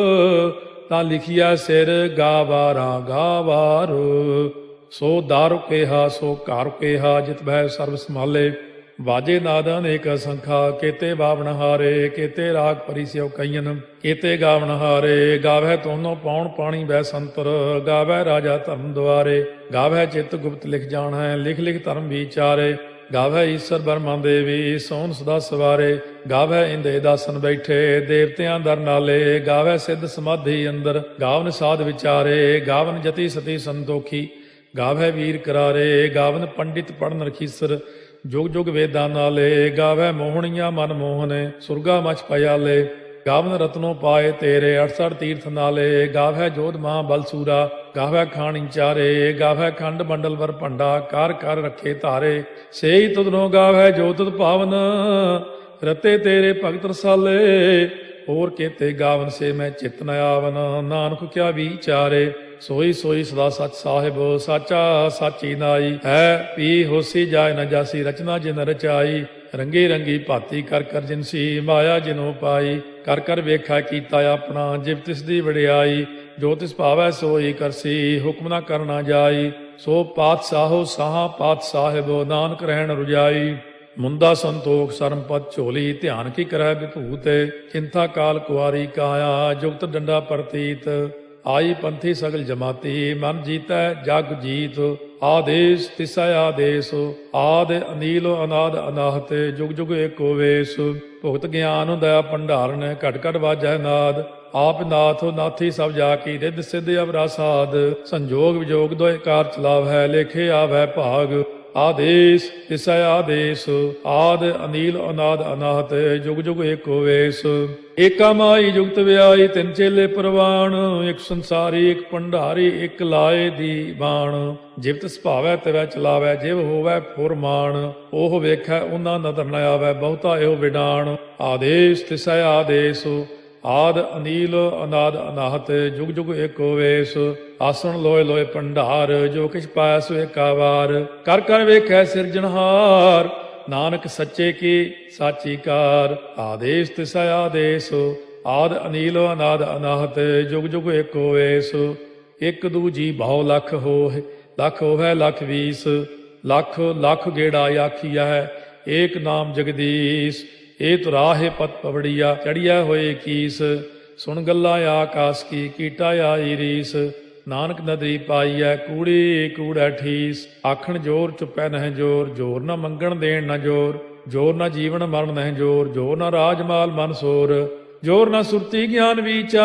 [SPEAKER 1] ਤਾਂ ਲਿਖਿਆ ਸਿਰ ਗਾਵਾਰਾਂ ਗਾਵਾਰ। ਸੋ ਦਰ ਕੇਹਾ ਸੋ ਘਰ ਕੇਹਾ, ਜਿਤ ਬਹਿ ਸਰਬ ਸੰਭਾਲੇ। ਬਾਜੇ ਨਾਦ ਅਨੇਕ ਸੰਖਾ, ਕੇਤੇ ਬਾਵਣ ਹਾਰੇ, ਕੇਤੇ ਰਾਗ ਪਰੀ ਸਿਉ ਕਈਨ, ਕੇਤੇ ਗਾਵਣ ਹਾਰੇ। ਗਾਵੈ ਤੋਨੋ ਪਾਉਣ ਪਾਣੀ ਬੈ ਸੰਤਰ, ਗਾਵੈ ਰਾਜਾ ਧਰਮ ਦੁਆਰੇ। ਗਾਵੈ ਚਿੱਤ ਗੁਪਤ ਲਿਖ ਜਾਣੈ, ਲਿਖ ਲਿਖ ਧਰਮ ਵਿਚਾਰੇ। ਗਾਵੈ ਈਸਰ ਬਰਮਾ ਦੇਵੀ, ਸੋਨ ਸਦਾ ਸਵਾਰੇ। ਗਾਵੈ ਇੰਦੇ ਦਾਸਨ ਬੈਠੇ, ਦੇਵਤਿਆਂ ਦਰ ਨਾਲੇ। ਗਾਵੈ ਸਿੱਧ ਸਮਾਧੀ ਅੰਦਰ, ਗਾਵਨ ਸਾਧ ਵਿਚਾਰੇ। ਗਾਵਨ ਜਤੀ ਸਤੀ ਸੰਤੋਖੀ, ਗਾਵੈ ਵੀਰ ਕਰਾਰੇ। ਗਾਵਨ ਪੰਡਿਤ ਪੜਨ ਰਖੀਸਰ, ਜੁਗ ਜੁਗ ਵੇਦਾਂ ਨਾਲੇ। ਗਾਵੈ ਮੋਹਣੀਆਂ ਮਨ ਮੋਹਨੇ, ਸੁਰਗਾ ਮਚ ਪਿਆਲੇ। ਗਾਵਨ ਰਤਨੋ ਪਾਏ ਤੇਰੇ, ਅਠਸਠ ਤੀਰਥ ਨਾਲੇ। ਗਾਵੈ ਜੋਧ ਮਹਾ ਬਲਸੂਰਾ, ਗਾਵੈ ਖਾਣੀ ਚਾਰੇ। ਗਾਵੈ ਖੰਡ ਮੰਡਲ ਵਰ ਭੰਡਾ, ਕਰ ਕਰ ਰੱਖੇ ਧਾਰੇ। ਸੇਈ ਤੁਧਨੋ ਗਾਵੈ ਜੋ ਤੁਧ ਭਾਵਨ, ਰਤੇ ਤੇਰੇ ਭਗਤ ਰਸਾਲੇ। ਹੋਰ ਕੇਤੇ ਗਾਵਨ ਸੇ ਮੈਂ ਚਿਤ ਨ ਆਵਨ, ਨਾਨਕ ਕਿਆ ਵਿਚਾਰੇ। ਸੋਈ ਸੋਈ ਸਦਾ ਸਚ ਸਾਹਿਬ, ਸਾਚਾ ਸਾਚੀ ਨਾਈ। ਹੈ ਪੀ ਹੋਸੀ ਜਾਏ ਨ ਜਾਸੀ, ਰਚਨਾ ਜਿਨ ਰਚਾਈ। ਰੰਗੀ ਰੰਗੀ ਭਾਤੀ ਕਰ ਕਰ ਜਿਨਸੀ, ਮਾਇਆ ਜਿਨੋ ਪਾਈ। ਕਰ ਕਰ ਵੇਖਾ ਕੀਤਾ ਆਪਣਾ, ਜਿਵ ਤਿਸ ਦੀ ਵਡਿਆਈ। ਜੋ ਤਿਸ ਭਾਵੈ ਸੋਈ ਕਰਸੀ, ਹੁਕਮ ਨਾ ਕਰਨਾ ਜਾਈ। ਸੋ ਪਾਤਸ਼ਾਹੋ ਸਾਹਾ ਪਾਤ ਸਾਹਿਬ, ਨਾਨਕ ਰਹਿਣ ਰੁਜਾਈ। ਮੁੰਦਾ ਸੰਤੋਖ ਸਰਮਪਦ ਝੋਲੀ, ਧਿਆਨ ਕੀ ਕਰੈ ਵਿਭੂਤ। ਚਿੰਤਾ ਕਾਲ ਕੁਆਰੀ ਕਾਇਆ, ਜੁਗਤ ਡੰਡਾ ਪ੍ਰਤੀਤ। ਆਈ ਪੰਥੀ ਸਗਲ ਜਮਾਤੀ, ਮਨ ਜੀਤੈ ਜਗ ਜੀਤ। ਆਦੇਸ ਤਿਸੈ ਆਦੇਸ, ਆਦ ਅਨੀਲ ਅਨਾਦ ਅਨਾਹਤ। ਜੁਗ ਜੁਗ ਏਕੋ ਵੇਸ, ਭੁਗਤ ਗਿਆਨ ਦਇਆ ਭੰਡਾਰਨ। ਘਟ ਘਟ ਵਾਜੈ ਨਾਦ, ਆਪ ਨਾਥ ਨਾਥੀ ਸਭ ਜਾ ਕੀ। ਰਿੱਧ ਸਿੱਧ ਅਵਰਾ ਸਾਧ, ਸੰਜੋਗ ਵਿਜੋਗ ਦੋਇ ਕਾਰ ਚਲਾਵੈ। ਲੇਖੇ ਆਵੈ ਭਾਗ, ਆਦੇਸ ਤਿਸੈ ਆਦੇਸ। ਆਦ ਅਨੀਲ ਅਨਾਦ ਅਨਾਹਤ, ਜੁਗ ਜੁਗ ਏਕੋ ਵੇਸ। ਏਕਾ ਮਾਈ ਜੁਗਤ ਵਿਆਈ, ਤਿੰਨ ਚੇਲੇ ਪ੍ਰਵਾਣ। ਇੱਕ ਸੰਸਾਰੀ ਇੱਕ ਭੰਡਾਰੀ, ਇੱਕ ਲਾਏ ਦੀ ਬਾਣ। ਜਿਵ ਤਿਸ ਭਾਵੈ ਤਿਵੈ ਚਲਾਵੈ, ਜਿਵ ਹੋਵੈ ਫੁਰਮਾਨ। ਉਹ ਵੇਖੈ ਉਹਨਾਂ ਨਦਰ ਨ ਆਵੈ, ਬਹੁਤਾ ਇਹੋ ਵਿਡਾਣ। ਆਦੇਸ ਤਿਸੈ ਆਦੇਸ, ਆਦ ਅਨੀਲ ਅਨਾਦ ਅਨਾਹਤ, ਜੁਗ ਜੁਗ ਏਕੋ ਵੇਸ। ਆਸਣ ਲੋਏ ਲੋਏ ਭੰਡਾਰ, ਜੋ ਕਿਛ ਪਾਇਆ ਸੋ ਏਕਾ ਵਾਰ। ਕਰ ਕਰ ਵੇਖੈ ਸਿਰਜਣਹਾਰ, ਨਾਨਕ ਸੱਚੇ ਕੀ ਸਾਚੀ ਕਾਰ। ਆਦੇਸ ਤਿਸੈ ਆਦੇਸ, ਆਦ ਅਨੀਲ ਅਨਾਦ ਅਨਾਹਤ, ਜੁਗ ਜੁਗ ਏਕੋ ਵੇਸ। ਇੱਕ ਦੂਜੀ ਬਹੁ ਲੱਖ ਹੋਏ, ਲੱਖ ਹੋਵੈ ਲੱਖ ਵੀਸ। ਲੱਖ ਲੱਖ ਗੇੜਾ ਆਖੀਐ, ਏਕ ਨਾਮ ਜਗਦੀਸ਼। ਇਹ ਤੁਰਾਹੇ ਪਤ ਪਵੜੀਆ, ਚੜੀਆ ਹੋਏ ਕੀਸ। ਸੁਣ ਗੱਲਾਂ ਆਕਾਸ ਕੀ, ਕੀਟਾ ਆਈ ਰੀਸ। ਨਾਨਕ ਨਦਰੀ ਪਾਈਐ, ਕੂੜੀ ਕੂੜੈ ਠੀਸ। ਆਖਣ ਜੋਰ ਚੁੱਪੈ ਨਹਿ ਜੋਰ, ਜੋਰ ਨਾ ਮੰਗਣ ਦੇਣ ਨਾ ਜੋਰ। ਜੋਰ ਨਾ ਜੀਵਨ ਮਰਨ ਨਹਿ ਜੋਰ, ਜੋਰ ਨਾ ਰਾਜ ਮਾਲ ਮਨ ਸੋਰ। ਜੋਰ ਨਾ ਸੁਰਤੀ ਗਿਆਨ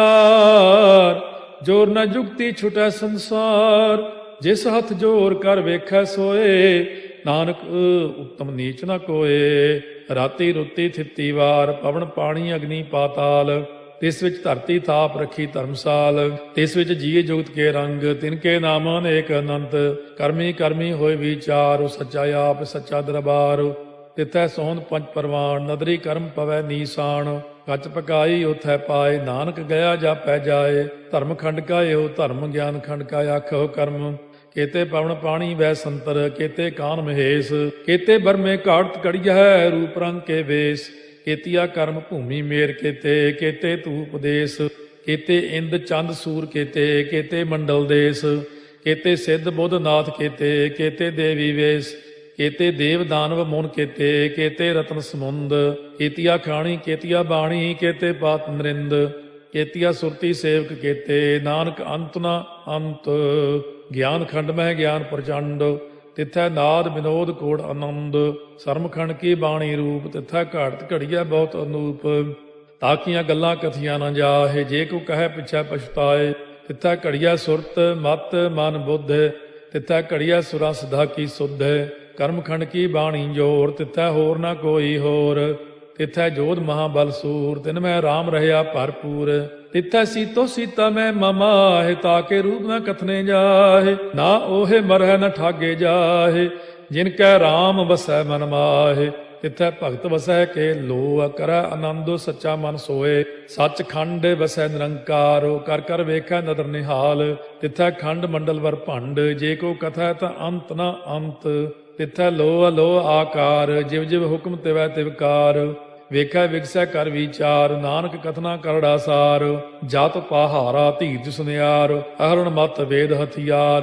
[SPEAKER 1] ਵਿਚਾਰ, ਜੋਰ ਨਾ ਜੁਗਤੀ ਛੁਟੈ ਸੰਸਾਰ। ਜਿਸ ਹੱਥ ਜੋਰ ਕਰ ਵੇਖੈ ਸੋਏ, ਨਾਨਕ ਉੱਤਮ ਨੀਚ ਨਾ ਕੋਏ। ਰਾਤੀ ਰੁੱਤੀ ਥਿੱਤੀ ਵਾਰ, ਪਵਨ ਪਾਣੀ ਅਗਨੀ ਪਾਤਾਲ। ਤਿਸ ਵਿੱਚ ਧਰਤੀ ਥਾਪ ਰੱਖੀ ਧਰਮਸਾਲ। ਤਿਸ ਵਿੱਚ ਜੀਏ ਜੁਗਤ ਕੇ ਰੰਗ, ਤਿਨਕੇ ਨਾਮ ਅਨੇਕ ਅਨੰਤ। ਕਰਮੀ ਕਰਮੀ ਹੋਏ ਵīਚਾਰ, ਸੱਚਾ ਆਪ ਸੱਚਾ ਦਰਬਾਰ। ਤਿਥੈ ਸੋਹਣ ਪੰਜ ਪਰਵਾਨ, ਨਦਰੀ ਕਰਮ ਪਵੈ ਨੀਸਾਨ। ਕੱਚ ਪਕਾਈ ਉਥੈ ਪਾਏ, ਨਾਨਕ ਗਿਆ ਜਾਪੈ ਜਾਏ। ਧਰਮ ਖੰਡ ਕਾ ਇਹੋ ਧਰਮ, ਗਿਆਨ ਖੰਡ ਕਾ ਆਖੋ ਕਰਮ। ਕੇਤੇ ਪਵਨ ਪਾਣੀ ਵੈ ਸੰਤਰ, ਕੇਤੇ ਕਾਨ ਮਹੇਸ਼। ਕੇਤੇ ਬਰਮੇ ਘਾਟ ਘੜੀਐ, ਰੂਪ ਰੰਗ ਕੇ ਵੇਸ। ਕੇਤੀਆ ਕਰਮ ਭੂਮੀ ਮੇਰ ਕੇਤੇ, ਕੇਤੇ ਧੂਪ ਦੇਸ। ਕੇਤੇ ਇੰਦ ਚੰਦ ਸੂਰ ਕੇਤੇ, ਕੇਤੇ ਮੰਡਲ ਦੇਸ। ਕੇਤੇ ਸਿੱਧ ਬੁੱਧ ਨਾਥ ਕੇਤੇ, ਕੇਤੇ ਦੇਵੀ ਵੇਸ। ਕੇਤੇ ਦੇਵ ਦਾਨਵ ਮੁਨ ਕੇਤੇ, ਕੇਤੇ ਰਤਨ ਸਮੁੰਦ। ਕੇਤੀਆ ਖਾਣੀ ਕੇਤੀਆ ਬਾਣੀ, ਕੇਤੇ ਪਾਤ ਨਰਿੰਦ। ਕੇਤੀਆ ਸੁਰਤੀ ਸੇਵਕ ਕੇਤੇ, ਨਾਨਕ ਅੰਤ ਨਾ ਅੰਤ। ਗਿਆਨ ਖੰਡ ਮਹਿ ਗਿਆਨ ਪ੍ਰਚੰਡ, ਤਿੱਥੈ ਨਾਦ ਵਿਨੋਦ ਕੋੜ ਆਨੰਦ। ਸਰਮਖੰਡ ਕੀ ਬਾਣੀ ਰੂਪ, ਤਿੱਥੈ ਘਾੜਤ ਘੜੀਐ ਬਹੁਤ ਅਨੂਪ। ਤਾਕੀਆਂ ਗੱਲਾਂ ਕਥੀਆਂ ਨਾ ਜਾਹੇ, ਜੇ ਕੋ ਕਹੈ ਪਿਛੈ ਪਛਤਾਏ। ਤਿੱਥੈ ਘੜੀਐ ਸੁਰਤ ਮਤ ਮਨ ਬੁੱਧ, ਤਿੱਥੈ ਘੜੀਐ ਸੁਰਾ ਸਿਧਾ ਕੀ ਸੁਧ। ਕਰਮਖੰਡ ਕੀ ਬਾਣੀ ਜੋਰ, ਤਿੱਥੈ ਹੋਰ ਨਾ ਕੋਈ ਹੋਰ। ਤਿੱਥੈ ਜੋਧ ਮਹਾਬਲ ਸੂਰ, ਤਿਨ ਮੈਂ ਰਾਮ ਰਹਿਆ ਭਰਪੂਰ। ਤਿੱਥੈ ਸੀਤੋ ਸੀਤਾ ਮੈਂ ਮਮਾਹਿ, ਤਾਕੇ ਰੂਪ ਨਾ ਕਥਨੇ ਜਾਹੇ। ਨਾ ਓਹੇ ਮਰਹਿ ਨ ਠਾਗੇ ਜਾਹੇ, ਜਿਨ ਕੈ ਰਾਮ ਵਸੈ ਮਨ ਮਾਹੇ। ਤਿੱਥੈ ਭਗਤ ਵਸੈ ਕੇ ਲੋ, ਕਰੈ ਆਨੰਦੋ ਸੱਚਾ ਮਨ ਸੋਏ। ਸੱਚ ਖੰਡ ਵਸੈ ਨਿਰੰਕਾਰ, ਕਰ ਕਰ ਵੇਖੈ ਨਦਰ ਨਿਹਾਲ। ਤਿੱਥੈ ਖੰਡ ਮੰਡਲ ਵਰ ਭੰਡ, ਜੇ ਕੋ ਕਥੈ ਤਾਂ ਅੰਤ ਨਾ ਅੰਤ। ਤਿੱਥੈ ਲੋ ਅਲੋ ਆਕਾਰ, ਜਿਵ ਜਿਵ ਹੁਕਮ ਤਿਵੈ ਤਿਵਕਾਰ। ਵੇਖੈ ਵਿਗਸੈ ਕਰ ਵīਚਾਰ, ਨਾਨਕ ਕਥਨਾ ਕਰੜਾ ਸਾਰ। ਜਤ ਪਹਾਰਾ ਧੀਰਜ ਸੁਨਿਆਰ, ਅਹਰਣ ਮਤ ਵੇਦ ਹਥਿਆਰ।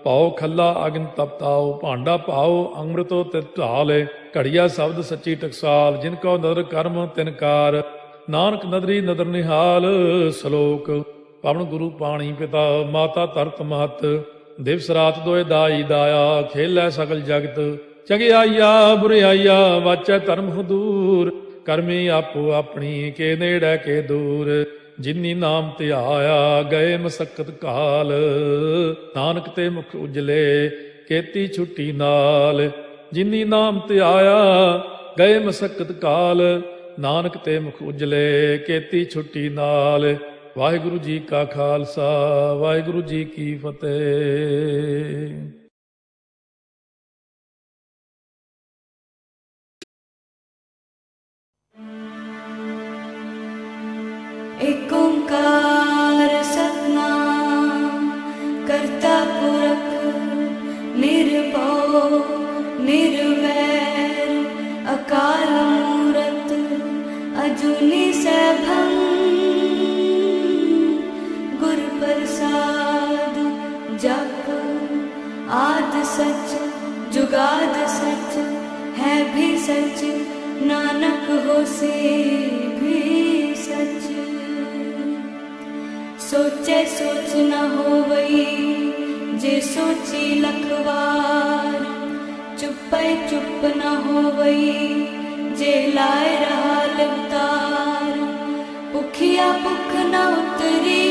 [SPEAKER 1] ਪਾਓ ਖੱਲਾ ਅਗਨ ਤਪਤਾਓ, ਭਾਂਡਾ ਪਾਓ ਅੰਮ੍ਰਿਤੋ ਤਿਤ ਢਾਲ। ਘੜੀਆ ਸ਼ਬਦ ਸੱਚੀ ਟਕਸਾਲ, ਜਿਨ ਕੋ ਨਦਰ ਕਰਮ ਤਿਨਕਾਰ। ਨਾਨਕ ਨਦਰੀ ਨਦਰ ਨਿਹਾਲ। ਸ਼ਲੋਕ। ਪਵਨ ਗੁਰੂ ਪਾਣੀ ਪਿਤਾ, ਮਾਤਾ ਧਰਤ ਮਹਤ। ਦਿਵਸ ਰਾਤ ਦੋਇ ਦਾਈ ਦਾਇਆ, ਖੇਲੈ ਸਗਲ ਜਗਤ। ਚੰਗਿਆਈਆ ਬੁਰਿਆਈਆ, ਵਾਚੈ ਧਰਮ ਹਦੂਰ। ਕਰਮੀ ਆਪੋ ਆਪਣੀ, ਕੇ ਨੇੜੈ ਕੇ ਦੂਰ। ਜਿਨੀ ਨਾਮ ਧਿਆਇਆ, ਗਏ ਮਸਕਤ ਕਾਲ। ਨਾਨਕ ਤੇ ਮੁਖ ਉਜਲੇ, ਕੀਤੀ ਛੁੱਟੀ ਨਾਲ। ਜਿਨੀ ਨਾਮ ਧਿਆਇਆ, ਗਏ ਮਸਕਤ ਕਾਲ। ਨਾਨਕ ਤੇ ਮੁਖ ਉਜਲੇ, ਕੀਤੀ ਛੁੱਟੀ ਨਾਲ। ਵਾਹਿਗੁਰੂ ਜੀ ਕਾ ਖਾਲਸਾ, ਵਾਹਿਗੁਰੂ ਜੀ ਕੀ ਫਤਿਹ।
[SPEAKER 2] ਏਕ ਓੰਕਾਰ ਸਤਿਨਾਮ ਕਰਤਾ ਪੁਰਖ ਨਿਰਭਉ ਨਿਰਵੈਰ ਅਕਾਲ ਮੂਰਤ ਅਜੂਨੀ ਸੈਭੰ ਗੁਰ ਪ੍ਰਸਾਦ ਜਪ ਆਦ ਸਚ ਜੁਗਾਦ ਸਚ ਹੈ ਵੀ ਸਚ ਨਾਨਕ ਹੋਸੀ ਵੀ ਸਚ। सोचे सोच न होवई जे सोची लखवार। चुपै चुप न होवई जे लाए रहा लिवतार। भुखिया भुख न उतरी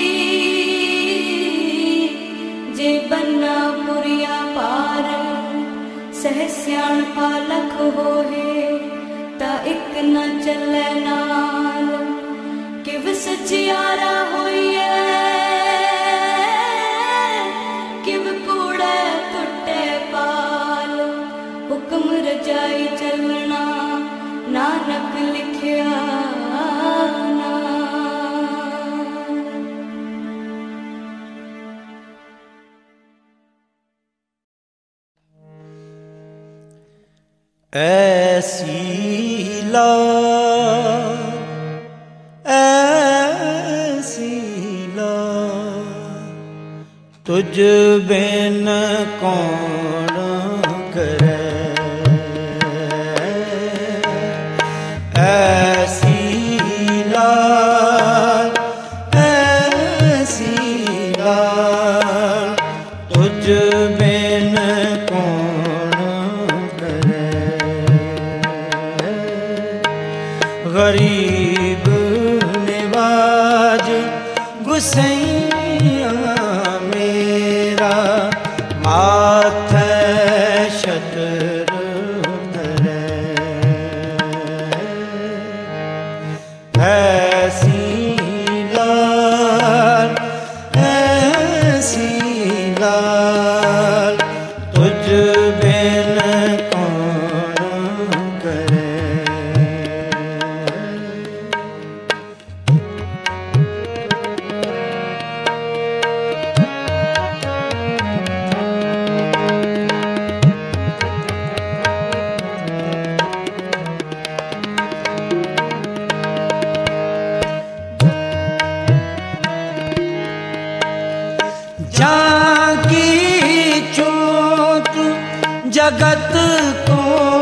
[SPEAKER 2] जे बन्ना पुरिया पार। सह सियाणपा लख होए ता इक न चलै नाल। किव सचਿਆਰਾ ਹੋਈਐ किव कूड़ै टुटे पाल। हुक्म रजाई चलना नानक लिखिया
[SPEAKER 3] ऐसी ला ऐसी ला तुझ बिन कौन करे। ऐसी ला ऐसी ला तुझ बिन कौन करे। गरीब निवाज गुसैया मेरा माथे छतर धरे। ऐसी लाल ऐसी लाल तुझ बिन कौन करे। जाकी चोट जगत को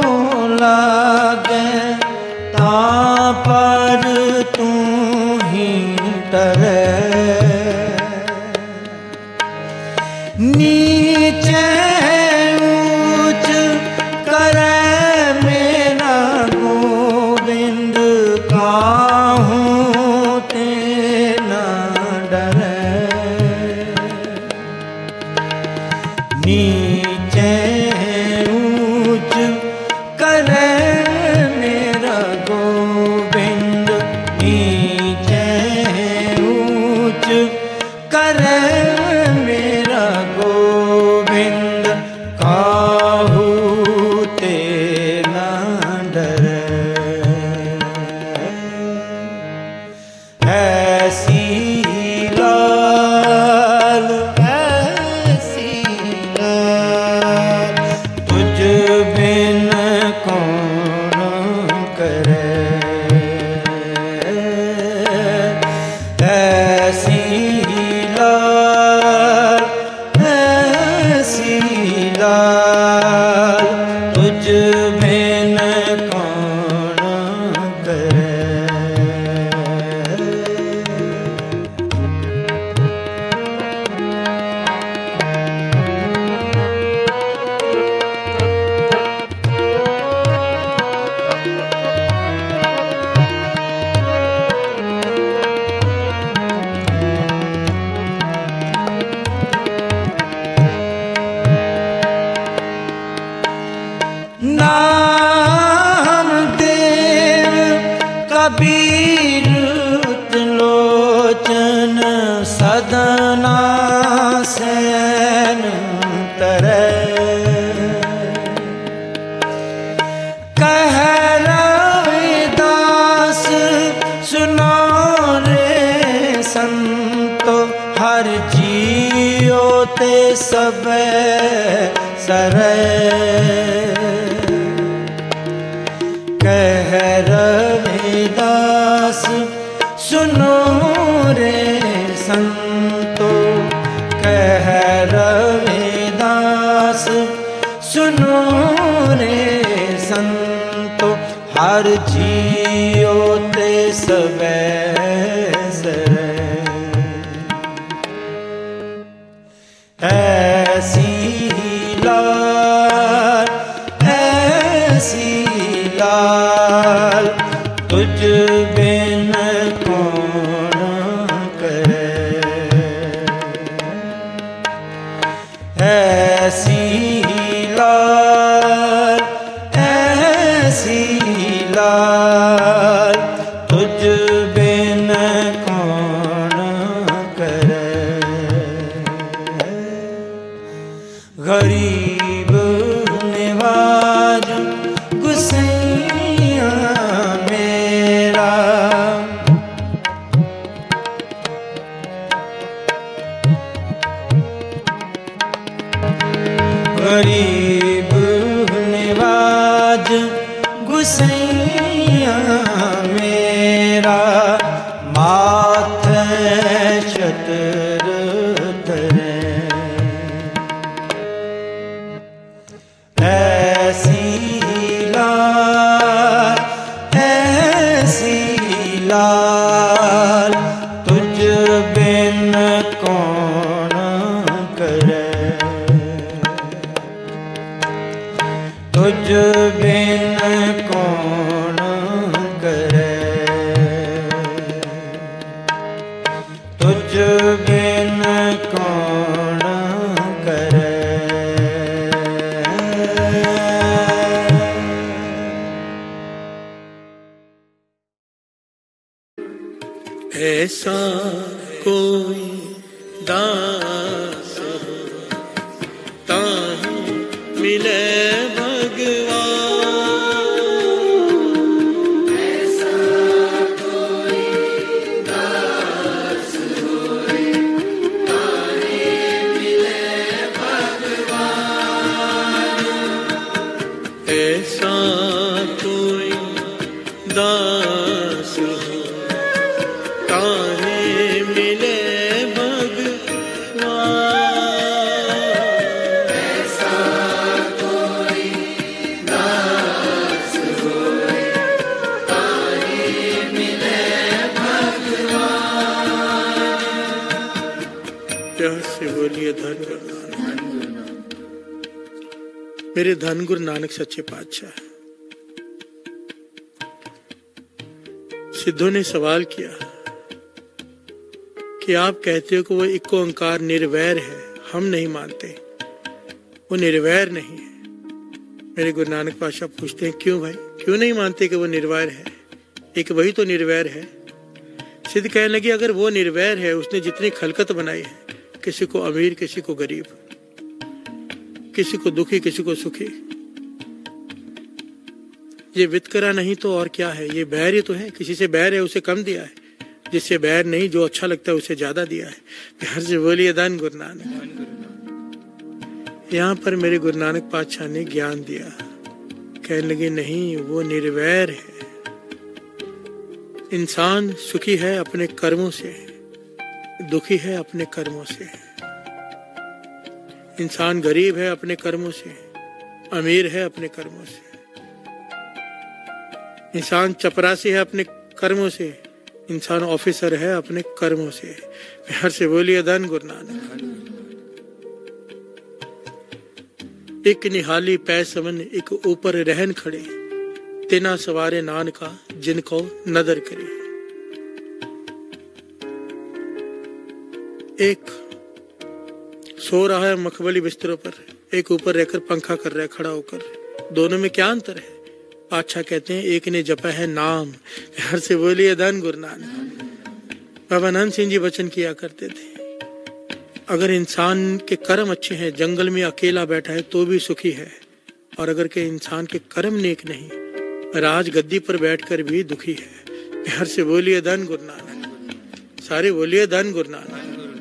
[SPEAKER 3] लागे तां पर तू ही डरे। नीचे ऊंच करे मेरा गोविंद काहूं ते न डरे। नीचे ऊंच करे मेरा गोविंद। नीचे ऊंच करे मेरा गोविंद काहू ते न डरे। ऐसी लाल ऐसी लाल तुझ ऐसी लाल तुझ बिन कौन करे। कबीर लोचन सदना सैन तरै। कह रविदास सुनो रे संतो हर जियो ते सब सरै। कह रविदास सुनो रे संतो, कह रविदास सुनो रे संतो हर जियो ते सब सरै। ऐसी लाल ऐसी लाल तुझ बिन कौन करे। ऐसी लाल ऐसी लाल तुझ बिन कौन करे। गरीब निवाज गुसैया मेरा, गरीब निवाज गुसैया मेरा। माथे छतर धरे। ऐसी लाल ऐसी लाल तुझ बिन कौन करे। तुझ बिन कौन करे। तुझ बिन कौन करे।
[SPEAKER 4] ऐसा कोई दास हो ताहि मिले भगवान। ऐसा कोई दास होए ताहि मिले भगवान। ऐसा कोई दास हो ताहि मिले भगवान। ऐसा कोई दास होए ताहि मिले भगवान। प्यार से बोलिए धन गुरु नानक। मेरे धन गुरु नानक सच्चे पातशाह। सिद्धों ने सवाल किया कि आप कहते हो कि वो एक ओंकार निर्वैर है, हम नहीं मानते, वो निर्वैर नहीं है। मेरे गुरु नानक पातशाह पूछते हैं क्यों भाई, क्यों नहीं मानते कि वो निर्वैर है? एक वही तो निर्वैर है। सिद्ध कहने लगे अगर वो निर्वैर है, उसने जितनी खलकत बनाई है, किसी को अमीर किसी को गरीब, किसी को दुखी किसी को सुखी, ये वितकरा नहीं तो और क्या है? ये बैर ही तो है। किसी से बैर है उसे कम दिया है, जिससे बैर नहीं जो अच्छा लगता है उसे ज्यादा दिया है। प्यार से बोलिए धन गुरु नानक। यहाँ पर मेरे गुरु नानक पातशाह ने ज्ञान दिया, कहने लगे नहीं वो निर्वैर है। इंसान सुखी है अपने कर्मों से, दुखी है अपने कर्मों से। इंसान गरीब है अपने कर्मों से, अमीर है अपने कर्मों से, इंसान चपरासी है अपने कर्मों से, इंसान ऑफिसर है अपने कर्मों से। प्यार से बोलिए धन गुरु नानक। एक निहाली पै समन एक ऊपर रहन खड़े, तिना सवारे नानका जिनको नदर करे। एक सो रहा है मखमली बिस्तरों पर, एक ऊपर रहकर पंखा कर रहा है खड़ा होकर। दोनों में क्या अंतर है? पातशाह कहते हैं एक ने जपा है नाम। प्यार से बोलिए धन गुरु नानक। बाबा नंद सिंह जी वचन किया करते थे, अगर इंसान के कर्म अच्छे हैं, जंगल में अकेला बैठा है तो भी सुखी है, और अगर के इंसान के कर्म नेक नहीं, राज गद्दी पर बैठकर भी दुखी है। प्यार से बोलिए धन गुरु नानक। सारे बोलिए धन गुरु नानक।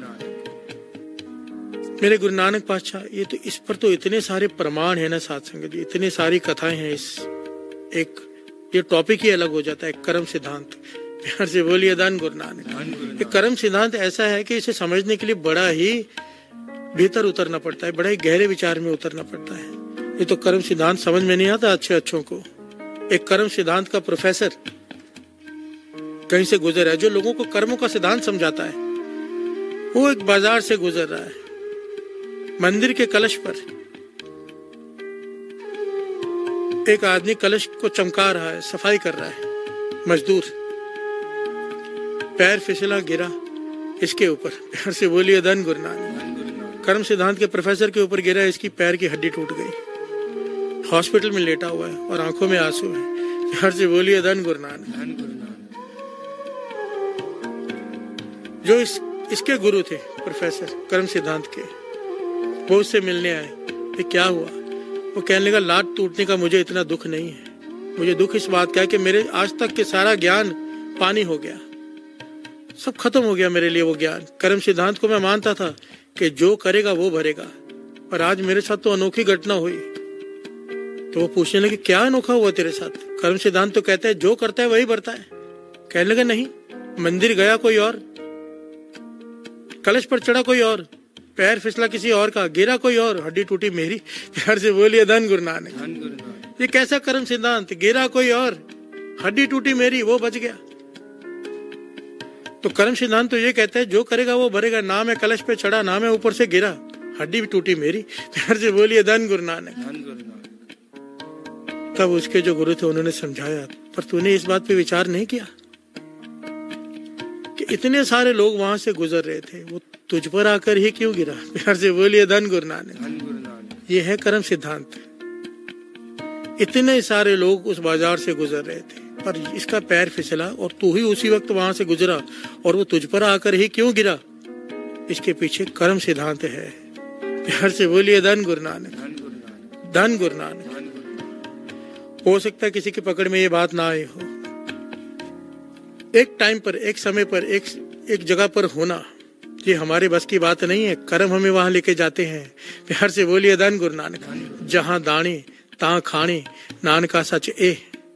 [SPEAKER 4] मेरे गुरु नानक पातशाह, ये तो इस पर तो इतने सारे प्रमाण है ना साथ संगत जी, इतनी सारी कथाएं हैं। इस एक ये टॉपिक ही अलग हो जाता है, कर्म सिद्धांत। प्यार से बोलिए धन गुरु नानक। ये कर्म सिद्धांत ऐसा है कि इसे समझने के लिए बड़ा ही भीतर उतरना पड़ता है, बड़ा ही गहरे विचार में उतरना पड़ता है। ये तो कर्म सिद्धांत समझ में नहीं आता अच्छे अच्छों को। एक कर्म सिद्धांत का प्रोफेसर कहीं से गुजर है, जो लोगों को कर्मों का सिद्धांत समझाता है, वो एक बाजार से गुजर रहा है। मंदिर के कलश पर एक आदमी कलश को चमका रहा है, सफाई कर रहा है, मजदूर। पैर फिसला गिरा इसके ऊपर। प्यार से बोलिए धन गुरु नानक। कर्म सिद्धांत के प्रोफेसर के ऊपर गिरा, इसकी पैर की हड्डी टूट गई, हॉस्पिटल में लेटा हुआ है और आंखों में आंसू है। प्यार से बोलिए धन गुरु नानक। जो इस इसके गुरु थे प्रोफेसर कर्म सिद्धांत के, वो उससे मिलने आए। ये क्या हुआ? वो कहने लगा, लात टूटने का मुझे इतना दुख नहीं है, मुझे दुख इस बात का है कि मेरे आज तक के सारा ज्ञान पानी हो गया, सब खत्म हो गया मेरे लिए वो ज्ञान। कर्म सिद्धांत को मैं मानता था कि जो करेगा वो भरेगा, और आज मेरे साथ तो अनोखी घटना हुई। तो वो पूछने लगे, क्या अनोखा हुआ तेरे साथ? कर्म सिद्धांत तो कहता है जो करता है वही भरता है। कहने लगा, नहीं, मंदिर गया कोई और, कलश पर चढ़ा कोई और, पैर फिसला किसी और का, गिरा कोई और, हड्डी टूटी मेरी। प्यार से बोलिए धन गुरु नानक। ये कैसा कर्म सिद्धांत? गिरा कोई और, हड्डी टूटी मेरी, वो बच गया। तो कर्म सिद्धांत तो ये कहता है जो करेगा वो भरेगा। ना मैं कलश पे चढ़ा, ना मैं ऊपर से गिरा, हड्डी भी टूटी मेरी। प्यार से बोलिए धन गुरु नानक। तब उसके जो गुरु थे उन्होंने समझाया, पर तूने इस बात पे विचार नहीं किया कि इतने सारे लोग वहां से गुजर रहे थे, वो तुझ पर आकर ही क्यों गिरा? प्यार से बोलिए धन गुरु नानक। ये है कर्म सिद्धांत। इतने सारे लोग उस बाजार से गुजर रहे थे, पर इसका पैर फिसला और तू ही उसी वक्त वहां से गुजरा, और वो तुझ पर आकर ही क्यों गिरा? इसके पीछे कर्म सिद्धांत है। प्यार से बोलिए धन गुरु नानक। धन गुरु नानक। हो सकता है किसी की पकड़ में ये बात ना आई हो। एक टाइम पर, एक समय पर, एक एक जगह पर होना, ये हमारे बस की बात नहीं है। कर्म हमें वहां लेके जाते हैं। प्यार से बोलिए धन गुरु नानक। जहां दाने तहां खाने, नानका सच ए।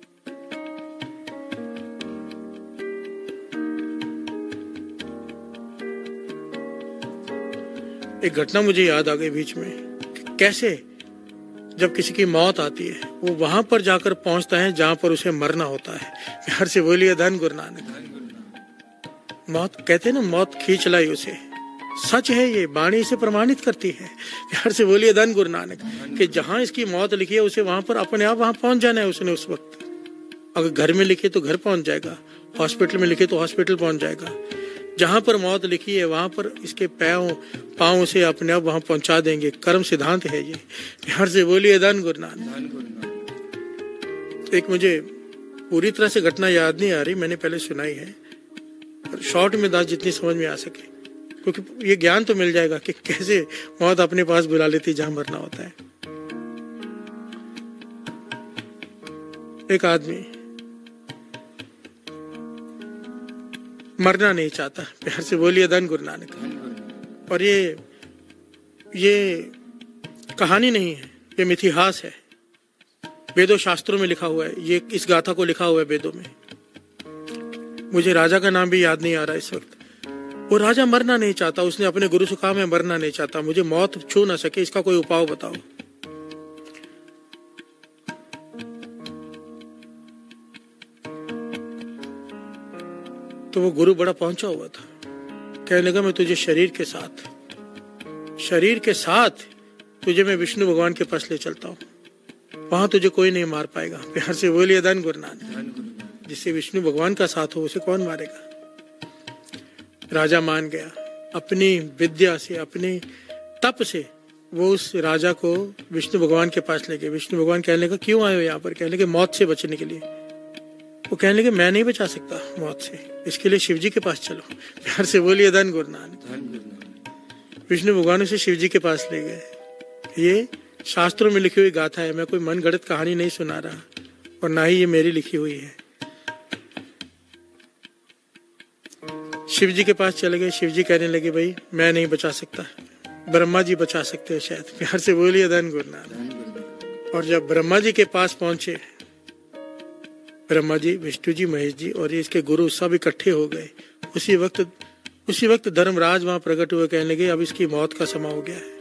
[SPEAKER 4] एक घटना मुझे याद आ गई बीच में, कैसे जब किसी की मौत आती है वो वहां पर जाकर पहुंचता है जहां पर उसे मरना होता है। प्यार से बोलिए धन गुरु नानक। मौत कहते हैं ना, मौत खींच लाई उसे। सच है, ये वाणी इसे प्रमाणित करती है। प्यार से बोलिए धन गुरु नानक। कि जहां इसकी मौत लिखी है उसे वहां पर अपने आप वहां पहुंच जाना है उसने उस वक्त। अगर घर में लिखे तो घर पहुंच जाएगा, हॉस्पिटल में लिखे तो हॉस्पिटल पहुंच जाएगा। जहां पर मौत लिखी है वहां पर इसके पैरों पांव से अपने आप वहां पहुंचा देंगे। कर्म सिद्धांत है ये। प्यार से बोलिए धन गुरु नानक। एक मुझे पूरी तरह से घटना याद नहीं आ रही, मैंने पहले सुनाई है, पर शॉर्ट में दास जितनी समझ में आ सके, क्योंकि ये ज्ञान तो मिल जाएगा कि कैसे मौत अपने पास बुला लेती जहां मरना होता है। एक आदमी मरना नहीं चाहता। प्यार से बोलिए धन गुरु नानक। और ये ये कहानी नहीं है, ये मिथिहास है। वेदों शास्त्रों में लिखा हुआ है, ये इस गाथा को लिखा हुआ है वेदों में। मुझे राजा का नाम भी याद नहीं आ रहा इस वक्त। वो राजा मरना नहीं चाहता, उसने अपने गुरु से कहा मैं मरना नहीं चाहता, मुझे मौत छू ना सके, इसका कोई उपाय बताओ। तो वो गुरु बड़ा पहुंचा हुआ था, कहने लगा मैं तुझे शरीर के साथ शरीर के साथ तुझे मैं विष्णु भगवान के पास ले चलता हूँ, वहां तुझे कोई नहीं मार पाएगा। प्यार से बोलिए धन गुरु नानक। जिससे विष्णु भगवान का साथ हो उसे कौन मारेगा। राजा मान गया, अपनी विद्या से अपने तप से वो उस राजा को विष्णु भगवान के पास ले गए। विष्णु भगवान कहने लगा क्यों आए हो यहाँ पर, कहने लगे मौत से बचने के लिए। वो कहने लगे मैं नहीं बचा सकता मौत से, इसके लिए शिव जी के पास चलो। प्यार से बोलिए धन गुरु नानक। विष्णु भगवान उसे शिव जी के पास ले गए। ये शास्त्रों में लिखी हुई गाथा है, मैं कोई मन गढ़ंत कहानी नहीं सुना रहा और ना ही ये मेरी लिखी हुई है। शिव जी के पास चले गए। शिव जी कहने लगे भाई मैं नहीं बचा सकता, ब्रह्मा जी बचा सकते हैं शायद। प्यार से बोलिए धन गुरु नानक। और जब ब्रह्मा जी के पास पहुंचे, ब्रह्मा जी, विष्णु जी, महेश जी और इसके गुरु सब इकट्ठे हो गए। उसी वक्त उसी वक्त धर्मराज वहां प्रकट हुए, कहने लगे अब इसकी मौत का समय हो गया है।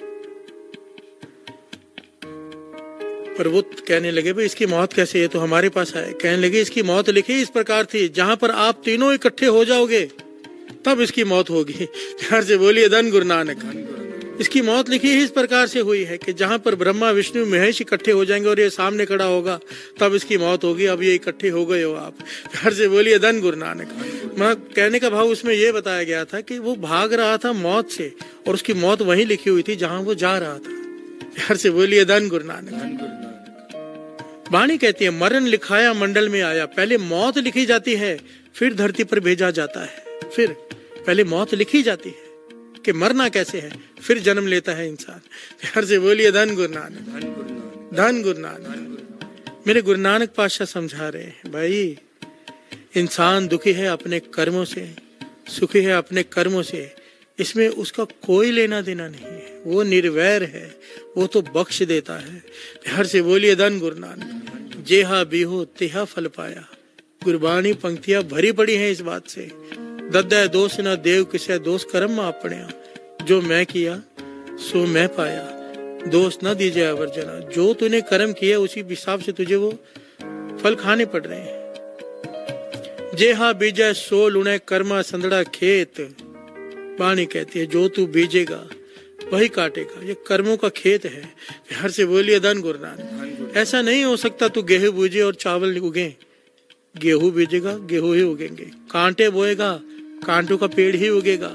[SPEAKER 4] पर वो कहने लगे भाई इसकी मौत कैसे, ये तो हमारे पास आए। कहने लगे इसकी मौत लिखी इस प्रकार थी, जहां पर आप तीनों इकट्ठे हो जाओगे तब इसकी मौत होगी। प्यार से बोलिए धन गुरु नानक। इसकी मौत लिखी इस प्रकार से हुई है कि जहां पर ब्रह्मा विष्णु महेश इकट्ठे हो जाएंगे और ये सामने खड़ा होगा तब इसकी मौत होगी। अब ये इकट्ठे हो गए हो आप। प्यार से बोलिए धन गुरु नानक। मैं कहने का भाव उसमें यह बताया गया था कि वो भाग रहा था मौत से और उसकी मौत वहीं लिखी हुई थी जहां वो जा रहा था। प्यार से बोलिए धन गुरु नानक। वाणी कहती है मरण लिखाया मंडल में आया। पहले मौत लिखी जाती है फिर धरती पर भेजा जाता है। फिर पहले मौत लिखी जाती है कि मरना कैसे है, फिर जन्म लेता है इंसान। प्यार से बोलिए धन गुरु नानक। धन गुरु नानक। मेरे गुरु नानक पातशाह समझा रहे हैं भाई इंसान दुखी है अपने कर्मों से, सुखी है अपने कर्मों से, इसमें उसका कोई लेना देना नहीं है। वो निर्वैर है, वो तो बख्श देता है। प्यार से बोलिए धन गुरु नानक। जेहा बीहो तेहा फल पाया। गुरबाणी पंक्तियां भरी पड़ी हैं इस बात से। दद्दा दोष न देव किसे दोष कर्म अपने, जो मैं किया सो मैं पाया, दोष न दीजिए अवर्जना। जो तूने कर्म किया उसी हिसाब से तुझे वो फल खाने पड़ रहे हैं। जेहा बीजा सो लुणे कर्मा संदड़ा खेत। वाणी कहती है जो तू बीजेगा वही काटेगा, ये कर्मों का खेत है। प्यार से बोलिए धन गुरु नानक। ऐसा नहीं हो सकता तू गेहूं बीजे और चावल उगे। गेहूं बीजेगा गेहूं ही उगेंगे, कांटे बोएगा कांटों का पेड़ ही उगेगा।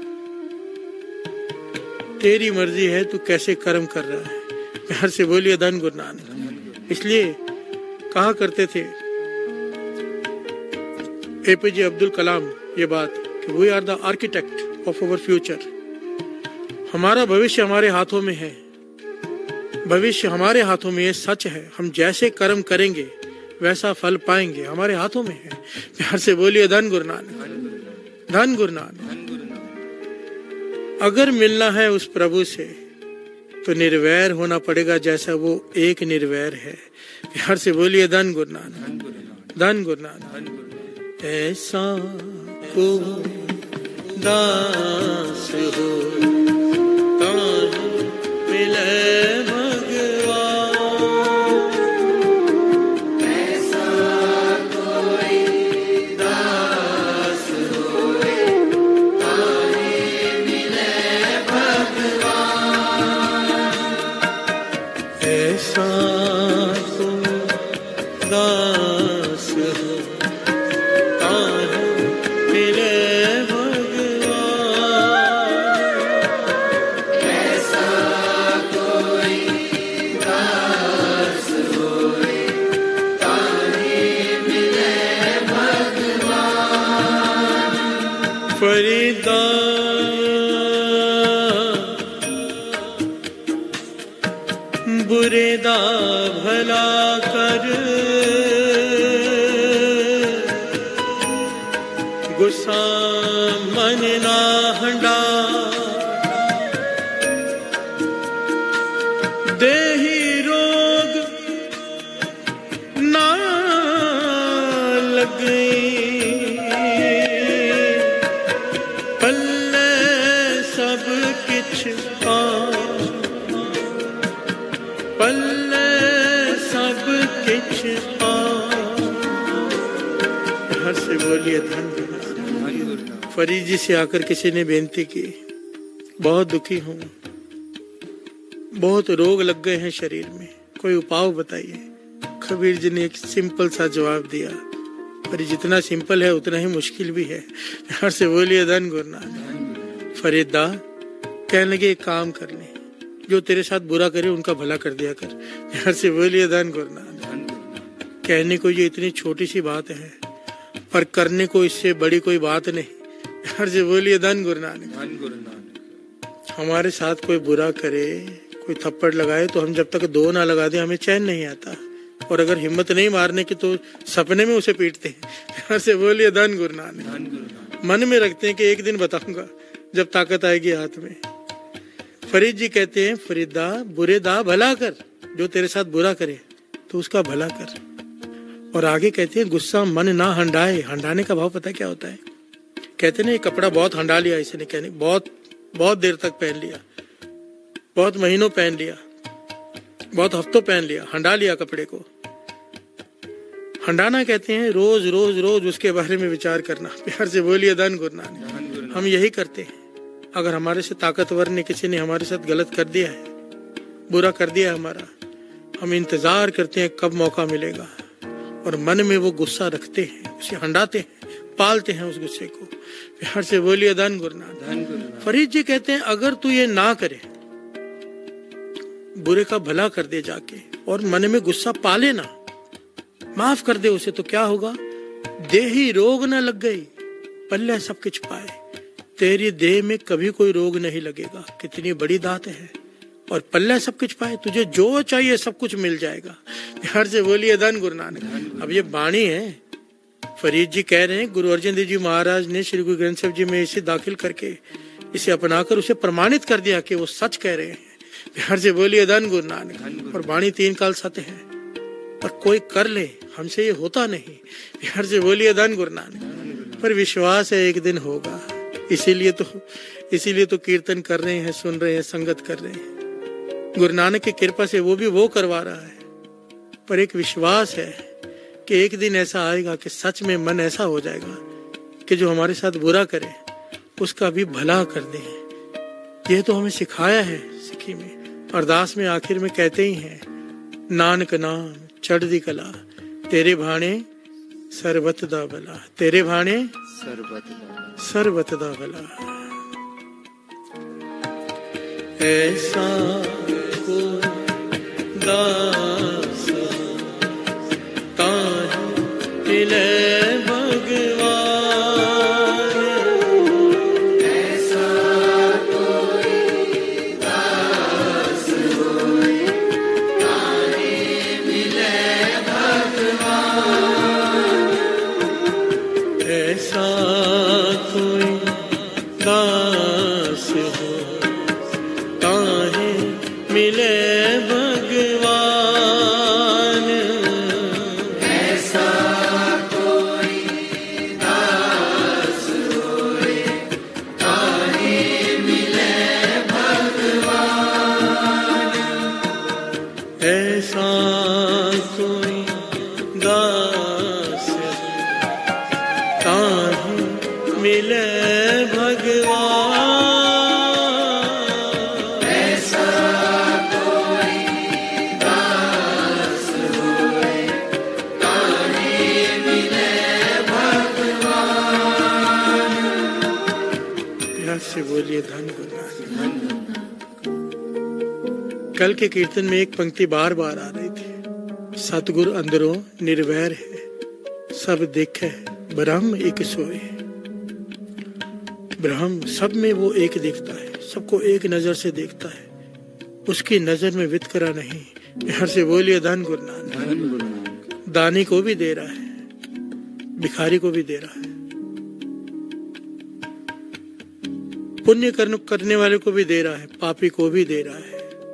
[SPEAKER 4] तेरी मर्जी है तू कैसे कर्म कर रहा है। प्यार से बोलिए धन गुरु नानक। इसलिए कहा करते थे एपीजे अब्दुल कलाम ये बात कि we are the architect of our future. हमारा भविष्य हमारे हाथों में है, भविष्य हमारे हाथों में, ये सच है। हम जैसे कर्म करेंगे वैसा फल पाएंगे, हमारे हाथों में है। प्यार से बोलिए धन गुरु नानक। धन गुरु नानक। अगर मिलना है उस प्रभु से तो निर्वैर होना पड़ेगा जैसा वो एक निर्वैर है। प्यार से बोलिए धन गुरु नानक। धन गुरु नानक। ऐसा को दास हो ताहि मिले भगवान। ऐसा कोई दास होए ताहि मिले भगवान। ऐसा कोई दास हो ताहि मिले फरीदा बुरे दा भला कर, गुस्सा मन ना हंडा। देही रोग ना लगे, पल पल्ले सब किछ हर से बोलिए धन। फरीद जी से आकर किसी ने बेनती की, बहुत दुखी हूँ, बहुत रोग लग गए हैं शरीर में, कोई उपाय बताइए। कबीर जी ने एक सिंपल सा जवाब दिया, पर जितना सिंपल है उतना ही मुश्किल भी है। हर से बोलिए धन गुरु नानक। फरीदा कहने लगे एक काम कर ले, जो तेरे साथ बुरा करे उनका भला कर दिया कर। हर से बोलिए धन गुरु नानक। कहने को ये इतनी छोटी सी बात है, पर करने को इससे बड़ी कोई बात नहीं। हर से बोलिए धन गुरु नानक। हमारे साथ कोई बुरा करे, कोई थप्पड़ लगाए, तो हम जब तक दो ना लगा दे हमें चैन नहीं आता, और अगर हिम्मत नहीं मारने की तो सपने में उसे पीटते हैं। हर से बोलिए धन गुरु नानक। मन में रखते हैं कि एक दिन बताऊंगा जब ताकत आएगी हाथ में। फरीद जी कहते हैं, फरीदा बुरे दा भला कर, जो तेरे साथ बुरा करे तो उसका भला कर। और आगे कहते हैं, गुस्सा मन ना हंडाए। हंडाने का भाव पता क्या होता है? कहते हैं कपड़ा बहुत हंडा लिया इसने, कहने बहुत बहुत देर तक पहन लिया, बहुत महीनों पहन लिया, बहुत हफ्तों पहन लिया, हंडा लिया कपड़े को। हंडाना कहते हैं रोज रोज रोज उसके बारे में विचार करना। प्यार से बोलिए धन गुरु नानक। हम यही करते हैं। अगर हमारे से ताकतवर ने किसी ने हमारे साथ गलत कर दिया है, बुरा कर दिया है हमारा, हम इंतजार करते हैं कब मौका मिलेगा, और मन में वो गुस्सा रखते हैं, उसे हंडाते हैं, पालते हैं उस गुस्से को। प्यार से बोलिए धन गुरु नानक। फरीद जी कहते हैं अगर तू ये ना करे, बुरे का भला कर दे जाके, और मन में गुस्सा पाले ना, माफ कर दे उसे, तो क्या होगा? देही रोग न लग गई, पल्ले सब कुछ पाए। तेरी देह में कभी कोई रोग नहीं लगेगा। कितनी बड़ी दात है। और पल्ले सब कुछ पाए, तुझे जो चाहिए सब कुछ मिल जाएगा। प्यार से बोलिए धन गुरु नानक। अब ये बाणी है, फरीद जी कह रहे हैं, गुरु अर्जन देव जी महाराज ने श्री गुरु ग्रंथ साहिब जी में इसे दाखिल करके, इसे अपनाकर उसे प्रमाणित कर दिया कि वो सच कह रहे हैं। प्यार से बोलिए धन गुरु नानक। और बाणी तीन काल सत्य है, पर कोई कर ले, हमसे ये होता नहीं। प्यार से बोलिए धन गुरु नानक। पर विश्वास है एक दिन होगा, इसीलिए तो इसीलिए तो कीर्तन कर रहे हैं, सुन रहे हैं, संगत कर रहे हैं। गुरु नानक की कृपा से वो भी वो करवा रहा है, पर एक विश्वास है कि एक दिन ऐसा आएगा कि सच में मन ऐसा हो जाएगा कि जो हमारे साथ बुरा करे उसका भी भला कर दे। ये तो हमें सिखाया है सिक्खी में। अरदास में आखिर में कहते ही हैं, नानक नाम चढ़दी कला, तेरे भाणे सरबत दा भला, तेरे भाणे
[SPEAKER 3] सरबत दा
[SPEAKER 4] सरबत दा भला। ऐसा को दास ताहि मिले भगवान,
[SPEAKER 2] ऐसा कोई दास होए ताहि मिले भगवान,
[SPEAKER 4] ऐसा कोई दास हो ताहि मिले भगवान,
[SPEAKER 2] ऐसा कोई दास होए ताहि मिले भगवान,
[SPEAKER 4] ऐसा कोई दास ताहि मिले भगवान,
[SPEAKER 2] ऐसा कोई दास होए ताहि मिले भगवान।
[SPEAKER 4] प्यार से बोलिए धन गुरु नानक। कल के कीर्तन में एक पंक्ति बार बार आ रही थी, सतगुरु अंदरों निर्वैर है, सब देखे ब्रह्म एक सोए। ब्रह्म सब में वो एक देखता है, सबको एक नजर से देखता है, उसकी नजर में वितकरा नहीं। प्यार से बोलिए धन गुरु नानक। दानी को भी दे रहा है, भिखारी को भी दे रहा है, पुण्य करने वाले को भी दे रहा है, पापी को भी दे रहा है,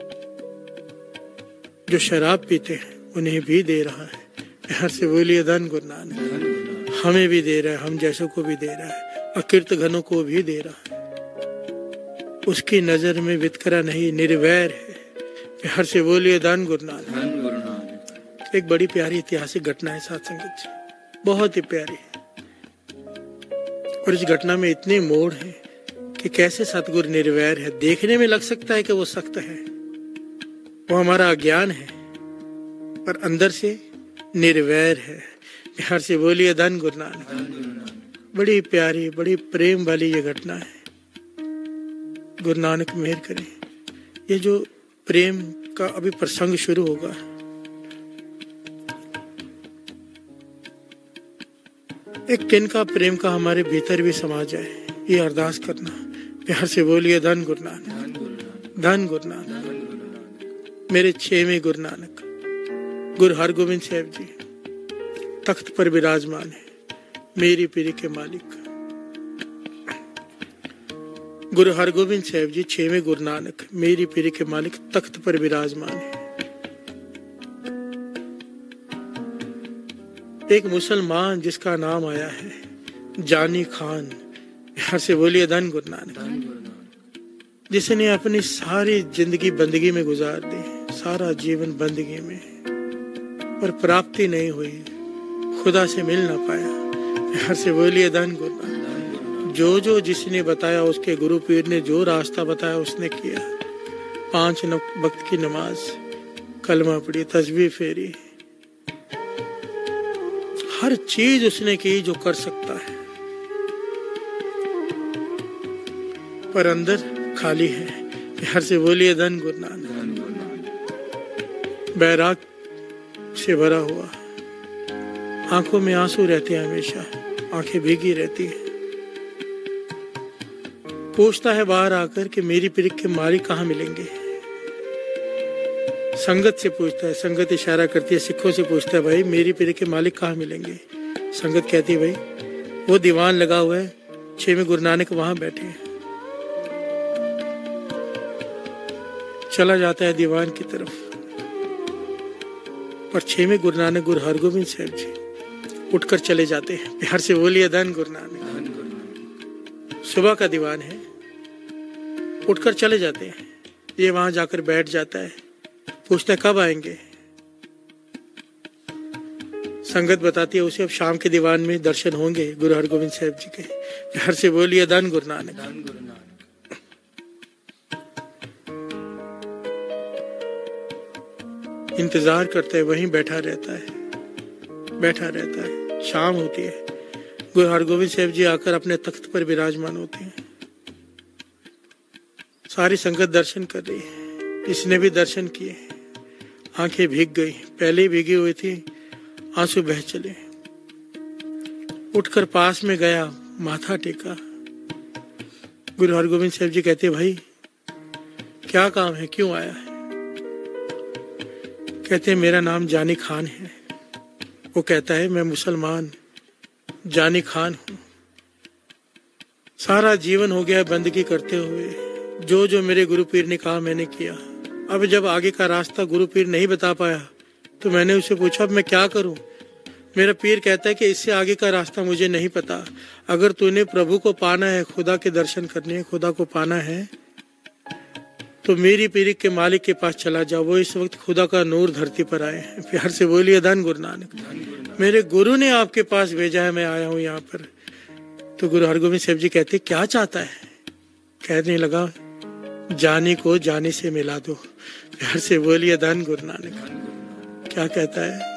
[SPEAKER 4] जो शराब पीते हैं उन्हें भी दे रहा है। प्यार से बोलिए धन गुरु नानक। हमें भी दे रहा है, हम जैसों को भी दे रहा है, अकीर्त घनों को भी दे रहा है। उसकी नजर में वितकरा नहीं, निर्वैर है। प्यार से बोलिए धन गुरु नानक।
[SPEAKER 3] धन गुरु नानक।
[SPEAKER 4] एक बड़ी प्यारी ऐतिहासिक घटना है साथ संगत जी, बहुत ही प्यारी है। और इस घटना में इतने मोड़ हैं कि कैसे सतगुरु निर्वैर है। देखने में लग सकता है कि वो सख्त है, वो हमारा अज्ञान है, पर अंदर से निर्वैर है। प्यार से बोलिए धन गुरु नानक। बड़ी प्यारी, बड़ी प्रेम वाली ये घटना है। गुरु नानक मेहर करें। ये जो प्रेम का अभी प्रसंग शुरू होगा, एक तिनका प्रेम का हमारे भीतर भी समा जाए, ये अरदास करना। प्यार से बोलिए धन गुरु नानक। धन गुरु नानक। मेरे छेवें गुरु नानक गुरु हरगोविंद साहब जी तख्त पर विराजमान है, मेरी पीरी के मालिक। गुरु हरगोविंद साहब जी छेवें गुरु नानक मेरी पीरी के मालिक तख्त पर विराजमान है। एक मुसलमान जिसका नाम आया है जानी खान, यहाँ से बोलिए धन गुरु नानक, जिसने अपनी सारी जिंदगी बंदगी में गुजार दी, सारा जीवन बंदगी में, पर प्राप्ति नहीं हुई, खुदा से मिल ना पाया। यहाँ से बोलिए धन गुरु नानक। जो जो जिसने बताया, उसके गुरु पीर ने जो रास्ता बताया उसने किया। पांच वक्त की नमाज, कलमा पढ़ी, तस्बीह फेरी, हर चीज उसने की जो कर सकता है, पर अंदर खाली है। प्यार से बोलिए धन गुरु नानक। बैराग से भरा हुआ, आंखों में आंसू रहते हैं, हमेशा आंखें भीगी रहती हैं। पूछता है बाहर आकर कि मेरी पीर के मालिक कहाँ मिलेंगे। संगत से पूछता है, संगत इशारा करती है, सिखों से पूछता है, भाई मेरी पीर के मालिक कहाँ मिलेंगे। संगत कहती है, भाई वो दीवान लगा हुआ है, छेवें गुरु नानक वहां बैठे हैं। चला जाता है दीवान की तरफ, पर छेवें गुरु नानक गुरु हरगोविंद साहब जी उठकर चले जाते हैं। प्यार से बोलिए धन गुरु नानक। सुबह का दीवान है, उठकर चले जाते हैं। ये वहां जाकर बैठ जाता है, पूछता है कब आएंगे। संगत बताती है उसे अब शाम के दीवान में दर्शन होंगे गुरु हरगोविंद साहब जी के। प्यार से बोलिए धन गुरु नानक। इंतजार करता है, वहीं बैठा रहता है, बैठा रहता है। शाम होती है, गुरु हरगोविंद साहब जी आकर अपने तख्त पर विराजमान होते हैं। सारी संगत दर्शन कर रही है, इसने भी दर्शन किए। आंखें भीग गई, पहले ही भीगी हुई थी, आंसू बह चले। उठकर पास में गया, माथा टेका। गुरु हरगोविंद साहब जी कहते, भाई क्या काम है, क्यों आया है। कहते मेरा नाम जानी खान है। वो कहता है मैं मुसलमान जानी खान हूं, सारा जीवन हो गया बंदगी करते हुए, जो जो मेरे गुरु पीर ने कहा मैंने किया। अब जब आगे का रास्ता गुरु पीर नहीं बता पाया तो मैंने उससे पूछा अब मैं क्या करूं। मेरा पीर कहता है कि इससे आगे का रास्ता मुझे नहीं पता। अगर तूने प्रभु को पाना है, खुदा के दर्शन करने हैं, खुदा को पाना है, तो मेरी पीर के मालिक के पास चला जाओ। वो इस वक्त खुदा का नूर धरती पर आए हैं। प्यार से बोलिए धन गुरु नानक। मेरे गुरु ने आपके पास भेजा है, मैं आया हूं यहाँ पर। तो गुरु हरगोविंद साहब जी कहते क्या चाहता है। कहने लगा जानी को जानी से मिला दो। प्यार से बोलिए धन गुरु नानक। क्या कहता है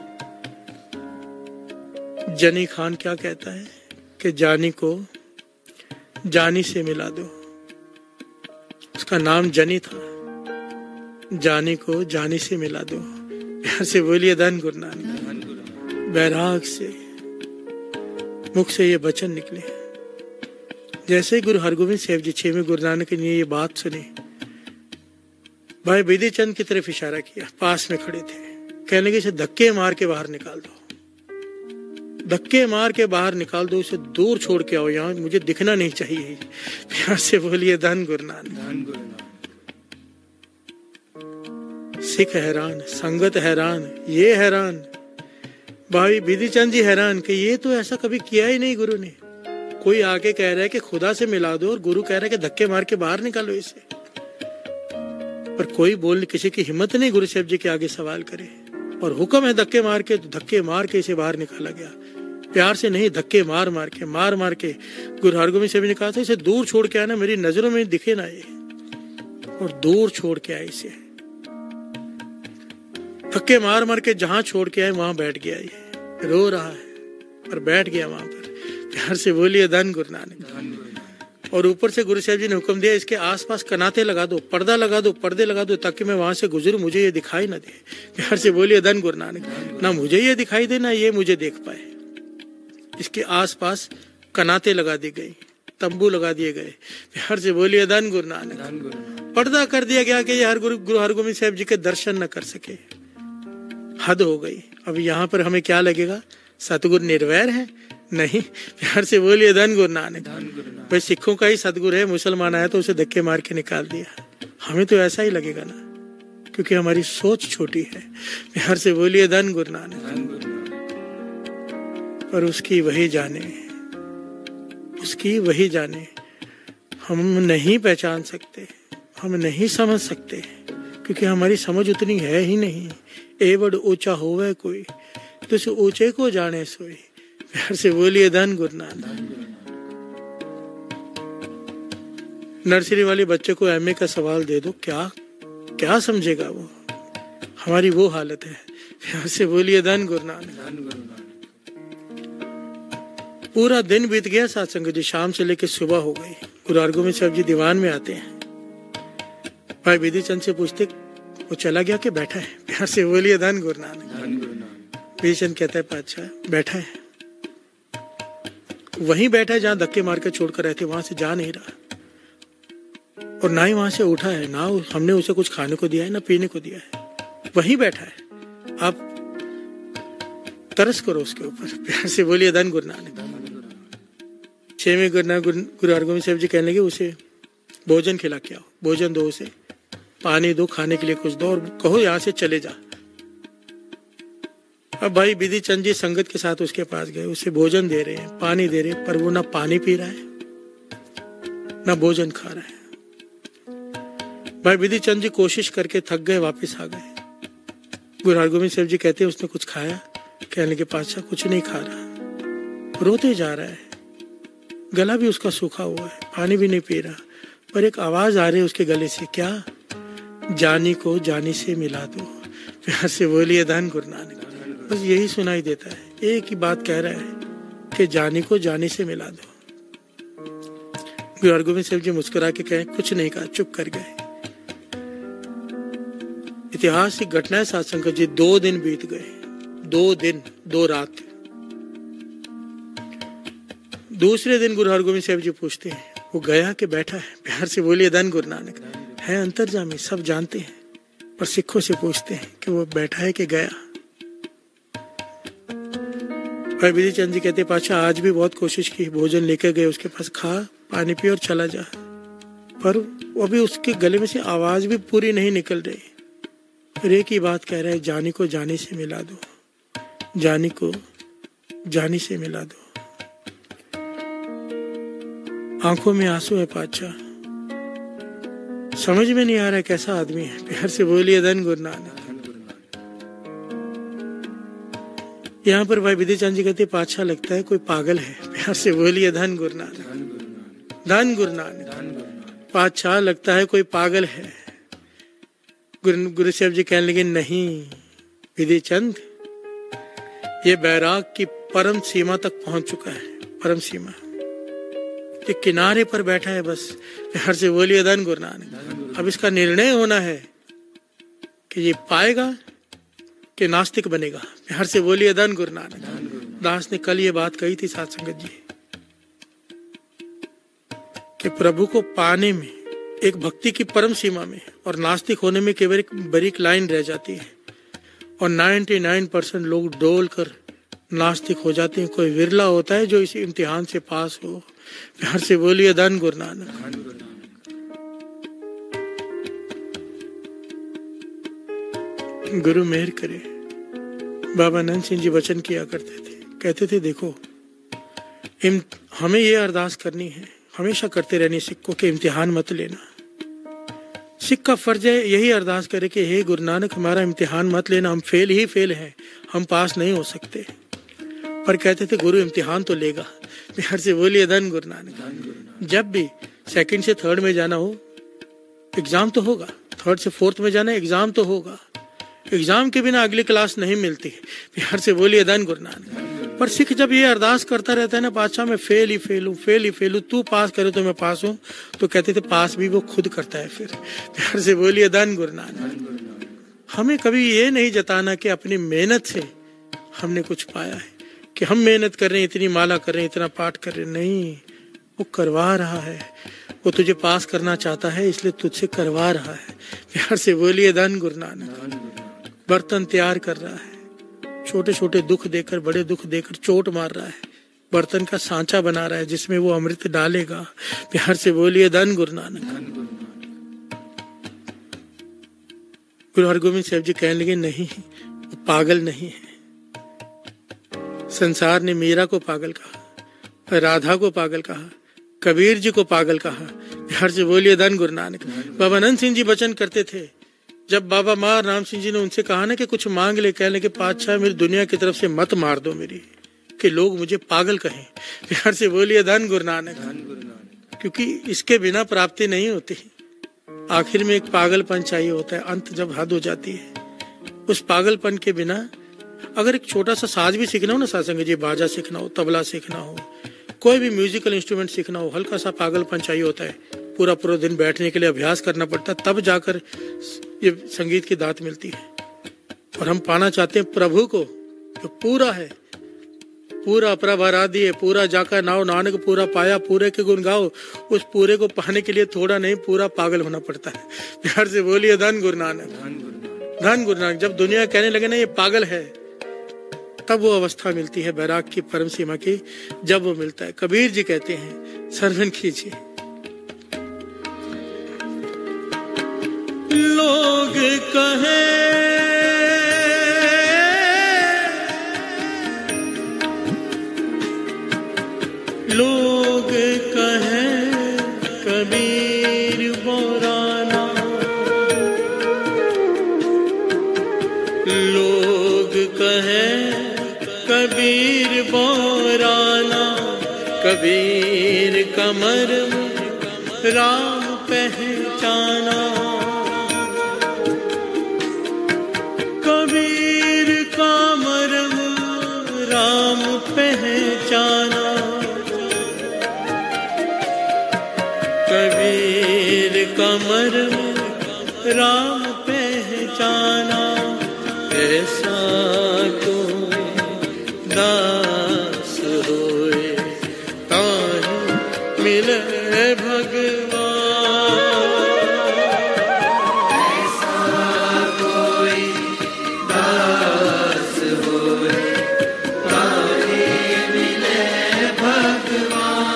[SPEAKER 4] जनी खान, क्या कहता है कि जानी को जानी से मिला दो। उसका नाम जनी था, जानी को जानी से मिला दो। प्यार से बोलिए धन गुरु नानक। बैराग से मुख से ये वचन निकले। जैसे ही गुरु हरगोविंद साहब जी छेवें गुरु नानक ने ये बात सुनी, भाई विधि चंद की तरफ इशारा किया, पास में खड़े थे। कहने लगे इसे धक्के मार के बाहर निकाल दो, धक्के मार के बाहर निकाल दो, इसे दूर छोड़ के आओ, यहाँ मुझे दिखना नहीं चाहिए। प्यार से बोलिए धन गुरु नानक। सिख हैरान, संगत हैरान, ये हैरान, भाई विधि चंद जी हैरान कि ये तो ऐसा कभी किया ही नहीं गुरु ने। कोई आके कह रहा है कि खुदा से मिला दो और गुरु कह रहा है कि धक्के मार के बाहर निकालो इसे। पर कोई बोल किसी की हिम्मत नहीं गुरु साहब जी के आगे सवाल करे, और हुक्म है धक्के मार के, तो धक्के मार के इसे बाहर निकाला गया। प्यार से नहीं, धक्के मार मार के मार मार के गुरु हरगोबिंद साहब ने कहा था इसे दूर छोड़ के आना, मेरी नजरों में दिखे ना ये, और दूर छोड़ के आए इसे। धक्के मार मार के जहां छोड़ के आए वहां बैठ गया, ये रो रहा है और बैठ गया वहां पर। प्यार से बोलिए धन गुरु नानक। और ऊपर से गुरु साहब जी ने हुक्म दिया इसके आसपास कनाते लगा दो, पर्दा लगा दो, पर्दे लगा दो, ताकि मैं वहां से गुजरूं मुझे ये दिखाई ना दे। प्यार से बोलिए धन गुरु नानक। ना मुझे ये दिखाई दे ना ये मुझे देख पाए। इसके आसपास कनाते लगा दी गई, तंबू लगा दिए गए। प्यार से बोलिए धन गुरु नानक। पर्दा कर दिया गया कि ये हर गुरु गुरु हरगोबिंद साहब जी के दर्शन न कर सके। हद हो गई। अब यहाँ पर हमें क्या लगेगा, सतगुरु निर्वैर है? नहीं। प्यार से बोलिए धन गुरु नानक। भाई सिखों का ही सतगुरु है, मुसलमान आया तो उसे धक्के मार के निकाल दिया। हमें तो ऐसा ही लगेगा ना, क्योंकि हमारी सोच छोटी है। प्यार से बोलिए धन गुरु नानक। पर उसकी वही जाने, उसकी वही जाने। हम नहीं पहचान सकते, हम नहीं समझ सकते, क्योंकि हमारी समझ उतनी है ही नहीं। एवड ऊंचा होवे कोई, तो उस ऊंचे को जाने सोई। प्यार से बोलिए धन गुरु नानक। नर्सरी वाले बच्चे को एमए का सवाल दे दो, क्या क्या समझेगा वो? हमारी वो हालत है। प्यार से बोलिए धन गुरु नानक। पूरा दिन बीत गया सत्संग जी, शाम से लेकर सुबह हो गई। गुरु हरगोबिंद साहब जी दीवान में आते हैं। भाई विधि चंद से पूछते वो चला गया कि बैठा है? प्यार से बोलिए धन गुरु नानक। विधि चंद कहता है पातशाह बैठा है, वहीं बैठा है जहां धक्के मार कर छोड़कर रहते, वहां से जा नहीं रहा, और ना ही वहां से उठा है, ना हमने उसे कुछ खाने को दिया है ना पीने को दिया है, वहीं बैठा है। आप तरस करो उसके ऊपर। प्यार से बोलिए धन गुरु नानक। छवें गुरु नानक गुरु हरगोबिंद साहब जी कहने लगे उसे भोजन खिला के आओ, भोजन दो उसे, पानी दो, खाने के लिए कुछ दो, और कहो यहाँ से चले जा। अब भाई विधि चंद जी संगत के साथ उसके पास गए, उसे भोजन दे रहे हैं, पानी दे रहे हैं, पर वो ना पानी पी रहा है ना भोजन खा रहा है। भाई विधि चंद जी कोशिश करके थक गए, वापस आ गए। गुरु हरगोबिंद साहब जी कहते हैं उसने कुछ खाया? कहने के पातशाह कुछ नहीं खा रहा, रोते जा रहा है, गला भी उसका सूखा हुआ है, पानी भी नहीं पी रहा, पर एक आवाज आ रही है उसके गले से, क्या? जानी को जानी से मिला दो। प्यार से बोलिए धन गुरु नानक। बस यही सुनाई देता है, एक ही बात कह रहा है कि जानी को जानी से मिला दो। गुरु हरगोबिंद साहब जी मुस्कुरा के कहे कुछ नहीं कहा, चुप कर गए। ऐतिहासिक घटना है सत्संग जी। दो दिन बीत गए, दो दिन दो रात। दूसरे दिन गुरु हरगोबिंद साहब जी पूछते हैं वो गया कि बैठा है? प्यार से बोलिए धन गुरु नानक। है अंतर्जामी, सब जानते हैं, पर सिखों से पूछते हैं कि वो बैठा है कि गया। भाई विधि चंद जी कहते पातशाह आज भी बहुत कोशिश की, भोजन लेकर गए उसके पास, खा पानी पी और चला जा, पर वो भी उसके गले में से आवाज भी पूरी नहीं निकल रही। फिर एक ही बात कह रहा है, जानी को जानी से मिला दो, जानी को जानी से मिला दो। आंखों में आंसू है पातशाह, समझ में नहीं आ रहा है कैसा आदमी है। प्यार से बोलिए धन गुरु नानक। यहाँ पर भाई विधि चंद जी कहते पातशाह लगता है कोई पागल है। प्यार से बोलिए धन गुरु नानक। धन गुरु नानक। पातशाह लगता है कोई पागल है। गुरु गुरु साहब जी कहने लगे नहीं विधि चंद, ये बैराग की परम सीमा तक पहुंच चुका है, परम सीमा, ये किनारे पर बैठा है बस। प्यार से बोलिए धन गुरु नानक। अब इसका निर्णय होना है कि ये पाएगा कि नास्तिक बनेगा। प्यार से बोलिए धन गुरु नानक। दास ने कल ये बात कही थी साथ संगत जी कि प्रभु को पाने में एक भक्ति की परम सीमा में और नास्तिक होने में केवल एक बारीक लाइन रह जाती है, और निन्यानवे परसेंट लोग डोल कर नास्तिक हो जाते हैं। कोई विरला होता है जो इस इम्तिहान से पास हो। प्यार से बोलिए धन गुरु नानक। गुरु मेहर करे। बाबा नंद सिंह जी वचन किया करते थे, कहते थे देखो इम, हमें ये अरदास करनी है, हमेशा करते रहनी सिख को कि इम्तिहान मत लेना। सिख का फर्ज है यही अरदास करे कि हे गुरु नानक हमारा इम्तिहान मत लेना, हम फेल ही फेल हैं, हम पास नहीं हो सकते। पर कहते थे गुरु इम्तिहान तो लेगा। बिहार से बोलिए धन गुरु नानक। जब भी सेकंड से थर्ड में जाना हो एग्जाम तो होगा, थर्ड से फोर्थ में जाना एग्जाम तो होगा, एग्जाम के बिना अगली क्लास नहीं मिलती। बिहार से बोलिए धन गुरु नानक। पर सिख जब ये अरदास करता रहता है ना, पातशाह मैं फेल ही फेल हूँ, फेल ही फेल हूँ, तू पास करे तो मैं पास हूँ, तो कहते थे पास भी वो खुद करता है फिर। बिहार से बोलिए धन गुरु नानक। हमें कभी ये नहीं जताना कि अपनी मेहनत से हमने कुछ पाया है, कि हम मेहनत कर रहे हैं, इतनी माला कर रहे हैं, इतना पाठ कर रहे हैं। नहीं, वो करवा रहा है, वो तुझे पास करना चाहता है इसलिए तुझसे करवा रहा है। प्यार से बोलिए धन गुरु नानक। बर्तन तैयार कर रहा है, छोटे छोटे दुख देकर, बड़े दुख देकर चोट मार रहा है, बर्तन का सांचा बना रहा है जिसमें वो अमृत डालेगा। प्यार से बोलिए धन गुरु नानक। गुरु हरगोविंद साहब जी कहने लगे नहीं, वो पागल नहीं है। संसार ने मीरा को पागल कहा, राधा को पागल कहा, कबीर जी को पागल कहा। बिहार से बोलिए धन गुरु नानक। बाबा नंद सिंह जी वचन करते थे, जब बाबा मार राम सिंह जी ने उनसे कहा ना कि कुछ मांग ले, कहने के पातशाह मेरी दुनिया की तरफ से मत मार दो मेरी, कि लोग मुझे पागल कहें। बिहार से बोलिए धन गुरु नानक। क्योंकि इसके बिना प्राप्ति नहीं होती, आखिर में एक पागलपन चाहिए होता है, अंत जब हद हो जाती है। उस पागलपन के बिना अगर एक छोटा सा साज भी सीखना हो ना, सत्संग जी, बाजा सीखना हो, तबला सीखना हो, कोई भी म्यूजिकल इंस्ट्रूमेंट सीखना हो, हल्का सा पागलपन चाहिए होता है। पूरा पूरा दिन बैठने के लिए अभ्यास करना पड़ता है, तब जाकर ये संगीत की दात मिलती है। और हम पाना चाहते हैं प्रभु को जो पूरा है, पूरा प्रभरा दिए, पूरा जाकर नाव नानक पूरा पाया, पूरे के गुण गाओ। उस पूरे को पाने के लिए थोड़ा नहीं, पूरा पागल होना पड़ता है। प्यार से बोलिए धन गुरु नानक। धन गुरु नानक। जब दुनिया कहने लगे ना ये पागल है, तब वो अवस्था मिलती है बैराग की परम सीमा की, जब वो मिलता है। कबीर जी कहते हैं सर्वन कीजिए। लोग कहे लोग कहे कबीर बोराना, लोग कहे कबीर बोराना, कबीर कमर राम पहचाना, कबीर कमर राम पहचाना, कबीर कमर राम पहचाना। ऐसा कोई दास होए ताहि मिले भगवान,
[SPEAKER 2] ऐसा कोई दास होए ताहि मिले भगवान,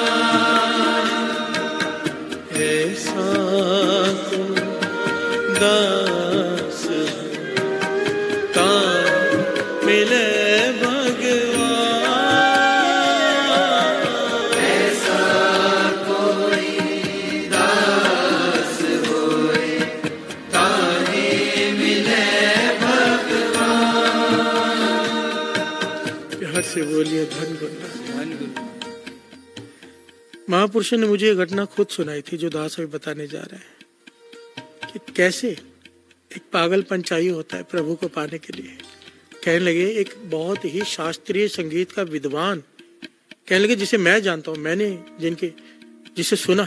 [SPEAKER 4] ऐसा कोई दास मिले भगवान,
[SPEAKER 2] ऐसा कोई दास होए ताहि मिले भगवान।
[SPEAKER 4] प्यार से बोलिए धन गुरु। महापुरुषों ने मुझे ये घटना खुद सुनाई थी जो दास अभी बताने जा रहे हैं, कि कैसे एक पागलपन चाहिए होता है प्रभु को पाने के लिए। कहने लगे एक बहुत ही शास्त्रीय संगीत का विद्वान, कहने लगे जिसे मैं जानता हूं, मैंने जिनके जिसे सुना,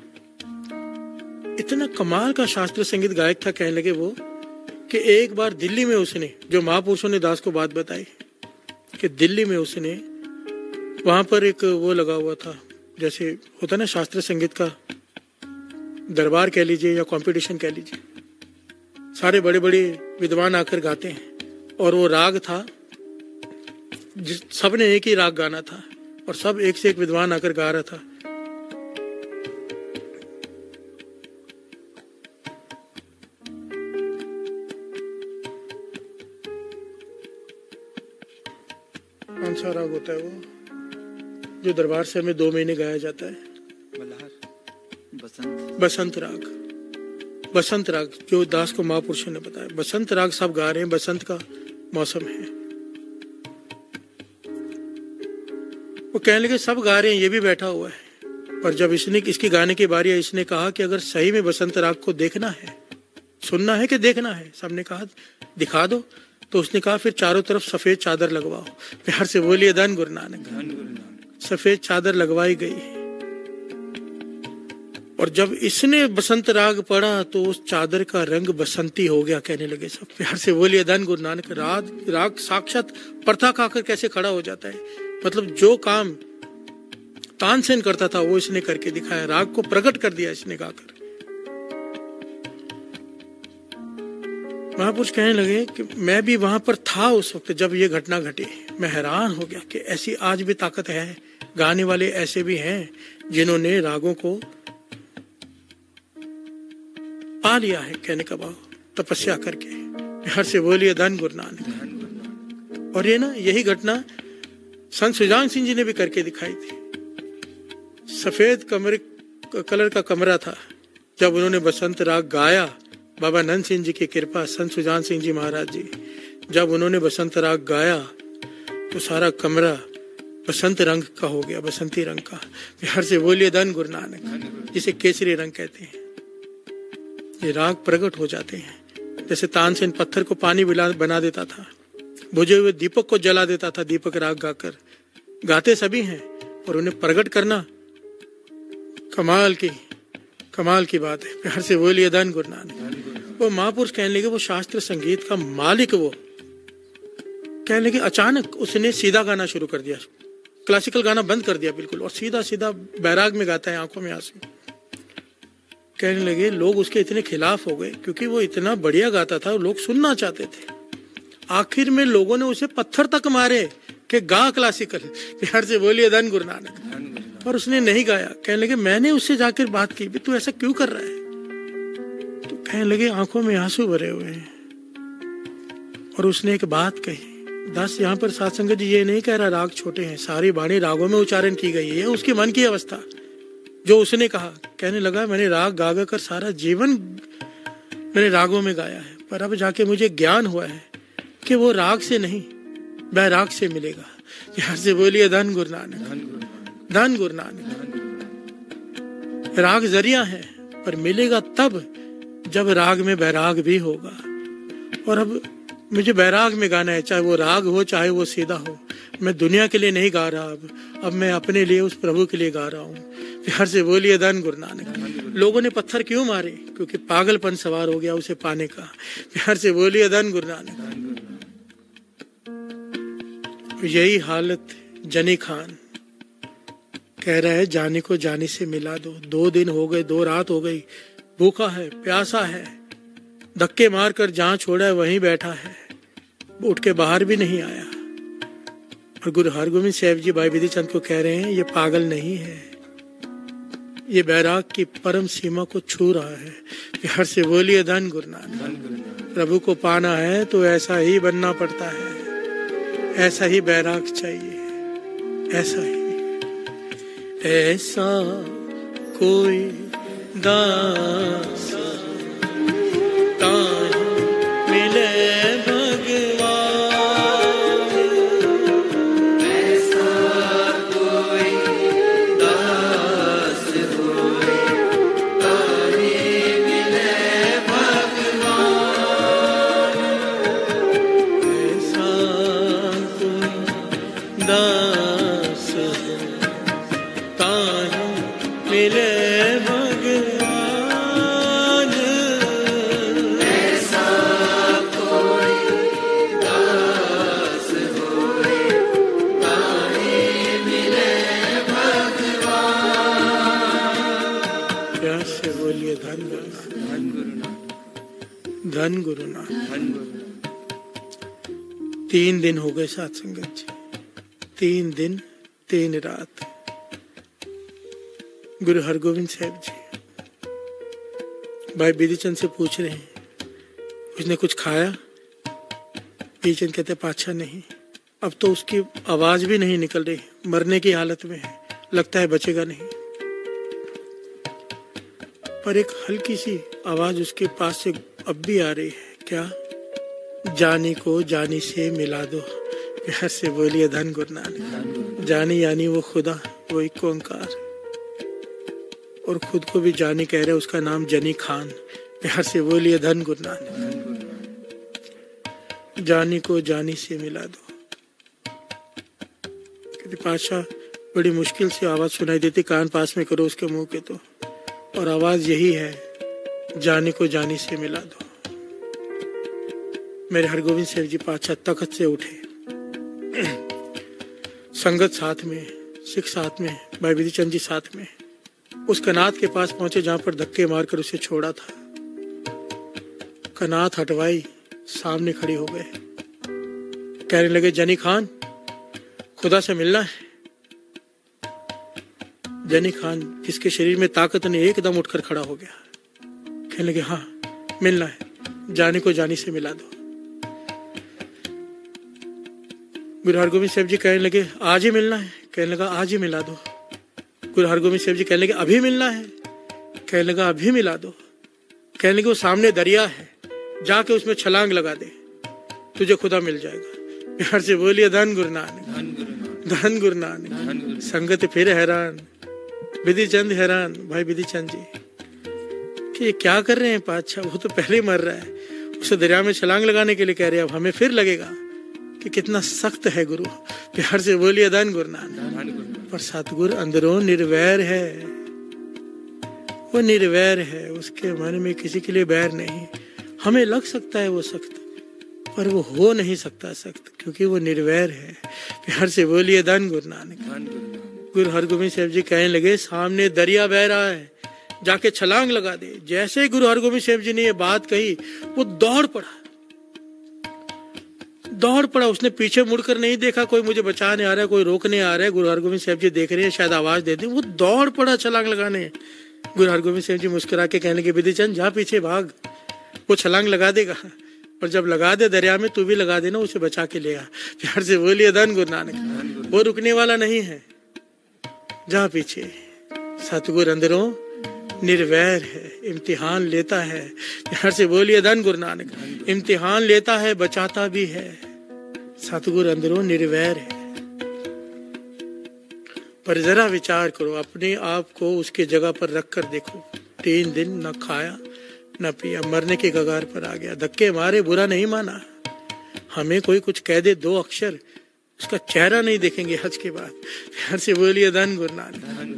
[SPEAKER 4] इतना कमाल का शास्त्रीय संगीत गायक था। कहने लगे वो कि एक बार दिल्ली में उसने, जो महापुरुषों ने दास को बात बताई, कि दिल्ली में उसने वहां पर एक वो लगा हुआ था, जैसे होता ना शास्त्रीय संगीत का दरबार कह लीजिए या कंपटीशन कह लीजिए, सारे बड़े बड़े विद्वान आकर गाते हैं। और वो राग था, जिस सबने एक ही राग गाना था और सब एक से एक विद्वान आकर गा रहा था। कौन सा राग होता है वो जो दरबार से हमें दो महीने गाया जाता है?
[SPEAKER 3] बसंत
[SPEAKER 4] बसंत राग। बसंत राग जो दास को महापुरुषों ने बताया, बसंत राग सब गा रहे हैं, बसंत का मौसम है। वो कहने लगे सब गा रहे हैं, ये भी बैठा हुआ है। पर जब इसने इसकी गाने की बारी आई, इसने कहा कि अगर सही में बसंत राग को देखना है, सुनना है कि देखना है, सबने कहा दिखा दो। तो उसने कहा फिर चारों तरफ सफेद चादर लगवाओ। प्यार से बोलिए धन गुरु नानक। सफेद चादर लगवाई गई और जब इसने बसंत राग पढ़ा तो उस चादर का रंग बसंती हो गया। कहने लगे सब, प्यार से बोलिए धन गुरु नानक। राग राग साक्षात प्रथा खाकर कैसे खड़ा हो जाता है। मतलब जो काम तानसेन करता था वो इसने करके दिखाया, राग को प्रकट कर दिया इसने गाकर। महापुरुष कहने लगे कि मैं भी वहां पर था उस वक्त जब ये घटना घटी। मैं हैरान हो गया कि ऐसी आज भी ताकत है, गाने वाले ऐसे भी हैं जिन्होंने रागों को पा लिया है। कहने का भाव तपस्या करके। हर से बोलिए धन गुरु नानक। और ये ना यही घटना संत सुजान सिंह जी ने भी करके दिखाई थी। सफेद कमरे कलर का कमरा था। जब उन्होंने बसंत राग गाया, बाबा नंद सिंह जी की कृपा, संत सुजान सिंह जी महाराज जी, जब उन्होंने बसंत राग गाया तो सारा कमरा बसंत रंग का हो गया, बसंती रंग का। बिहार से बोलिए धन गुरु नानक, जिसे केसरी रंग कहते हैं। ये राग प्रकट हो जाते हैं। जैसे तानसेन पत्थर को पानी बना देता था, बुझे हुए दीपक को जला देता था दीपक राग गाकर। गाते सभी हैं और उन्हें प्रकट करना कमाल की कमाल की बात है। प्यार से बोलिए धन गुरु नानक। वो महापुरुष कहने लगे वो शास्त्र संगीत का मालिक, वो कहने लगे अचानक उसने सीधा गाना शुरू कर दिया, क्लासिकल गाना बंद कर दिया बिल्कुल, और सीधा सीधा बैराग में गाता है, आंखों में आंसू। कहने लगे लोग उसके इतने खिलाफ हो गए क्योंकि वो इतना बढ़िया गाता था, लोग सुनना चाहते थे। आखिर में लोगों ने उसे पत्थर तक मारे कि गा क्लासिकल। प्यार से बोलिए धन गुरु नानक। और उसने नहीं गाया। कहने लगे मैंने उससे जाकर बात की, तू ऐसा क्यों कर रहा है। तो कहने लगे आंखों में आंसू भरे हुए हैं। और उसने एक बात कही, दस यहाँ पर साथ संगत जी ये नहीं कह रहा राग छोटे हैं, सारी वाणी रागों में उच्चारण की गई है, उसके मन की अवस्था जो उसने कहा। कहने लगा मैंने राग गा गा कर सारा जीवन मैंने रागों में गाया है, पर अब जाके मुझे ज्ञान हुआ है कि वो राग से नहीं बैराग से मिलेगा। यार से बोलिए धन गुरु नानक, धन गुरु नानक। राग जरिया है पर मिलेगा तब जब राग में बैराग भी होगा। और अब मुझे बैराग में गाना है, चाहे वो राग हो चाहे वो सीधा हो। मैं दुनिया के लिए नहीं गा रहा, अब अब मैं अपने लिए उस प्रभु के लिए गा रहा हूँ। प्यार से बोलिए धन गुरु नानक। लोगों ने पत्थर क्यों मारे, क्योंकि पागलपन सवार हो गया उसे पाने का। प्यार से बोलिए धन गुरु नानक। यही हालत जनी खान कह रहा है, जाने को जाने से मिला दो। दो दिन हो गए, दो रात हो गई, भूखा है, प्यासा है, धक्के मार कर जहां छोड़ा है वहीं बैठा है, उठ के बाहर भी नहीं आया। और गुरु हरगोविंद साहब जी भाई विधि चंद को कह रहे हैं ये पागल नहीं है, ये बैराग की परम सीमा को छू रहा है। प्यार से बोलिए धन गुरु नानक। प्रभु को पाना है तो ऐसा ही बनना पड़ता है, ऐसा ही बैराग चाहिए, ऐसा ही। ऐसा कोई दास ताहि मिले धन गुरु नानक। तीन दिन हो गए साथ संगत जी, तीन दिन तीन रात। गुरु हरगोविंद साहब जी भाई विधि चंद से पूछ रहे हैं उसने कुछ खाया। विधि चंद कहते पाछा नहीं, अब तो उसकी आवाज भी नहीं निकल रही, मरने की हालत में है, लगता है बचेगा नहीं। पर एक हल्की सी आवाज उसके पास से अब भी आ रही है, क्या? जानी को जानी से मिला दो। प्यार से बोलिए धन गुरु नानक। जानी यानी वो खुदा, वो एक ओंकार, और खुद को भी जानी कह रहे, उसका नाम जनी खान। प्यार से बोलिए धन गुरु नानक। जानी को जानी से मिला दो। कहते पातशाह बड़ी मुश्किल से आवाज सुनाई देती, कान पास में करो उसके मुंह के तो, और आवाज यही है, जानी को जानी से मिला दो। मेरे हरगोविंद साहब जी पातशाह तख्त से उठे, संगत साथ में, सिख साथ में, भाई विधि चंद जी साथ में, उस कनात के पास पहुंचे जहां पर धक्के मारकर उसे छोड़ा था। कनात हटवाई, सामने खड़ी हो गए, कहने लगे, जनी खान खुदा से मिलना है। जनी खान जिसके शरीर में ताकत नहीं, एकदम उठकर खड़ा हो गया, कहने लगे, हाँ मिलना है, जानी को जानी से मिला दो। गुरु हरगोविंद साहब जी कहने लगे, आज ही मिलना है? कहने लगा, आज ही मिला दो। गुरु हरगोविंद साहब जी कहने लगे, अभी मिलना है? कहने लगा, अभी मिला दो। कहने लगे, वो सामने दरिया है, जाके उसमें छलांग लगा दे, तुझे खुदा मिल जाएगा। प्यार से बोलिए धन गुरु नानक, धन गुरु नानक। संगत फिर हैरान, विधि चंद हैरान, भाई विधि चंद जी कि ये क्या कर रहे हैं पातशाह, वो तो पहले ही मर रहा है, उसे दरिया में छलांग लगाने के लिए कह रहे हैं, अब हमें फिर लगेगा कि कितना सख्त है गुरु। प्यार से बोलिए धन गुरु नानक। पर सतगुरु अंदरों निर्वैर है, वो निर्वैर है, उसके मन में किसी के लिए बैर नहीं। हमें लग सकता है वो सख्त, पर वो हो नहीं सकता सख्त, क्योंकि वो निर्वैर है। प्यार से बोलिए धन गुरु नानक। गुरु हरगोविंद साहब जी कहने लगे, सामने दरिया बह रहा है, जाके छलांग लगा दे। जैसे गुरु हरगोविंद साहब जी ने ये बात कही, वो दौड़ पड़ा, दौड़ पड़ा। उसने पीछे मुड़कर नहीं देखा, कोई मुझे बचाने आ रहा है, कोई रोकने आ रहा है। गुरु हरगोविंद साहब जी देख रहे हैं, शायद आवाज दे दी, वो दौड़ पड़ा छलांग लगाने। गुरु हरगोविंद साहब जी मुस्कुरा के कहने लगे, विधि चंद जा पीछे भाग, वो छलांग लगा देगा, और जब लगा दे दरिया में तू भी लगा देना, उसे बचा के ले आ। प्यार से बोलिए धन गुरु नानक। वो रुकने वाला नहीं है, जा पीछे। सतगुरु अंदरों निर्वैर है, इम्तिहान लेता है। प्यार से बोलिए धन गुरु नानक। इम्तिहान लेता है, बचाता भी है। सतगुरु अंदरों निर्वैर है। पर जरा विचार करो, अपने आप को उसके जगह पर रख कर देखो। तीन दिन न खाया न पिया, मरने के कगार पर आ गया, धक्के मारे, बुरा नहीं माना। हमें कोई कुछ कह दे, दो अक्षर, उसका चेहरा नहीं देखेंगे हज के बाद। प्यार से बोलिए धन गुरु नानक।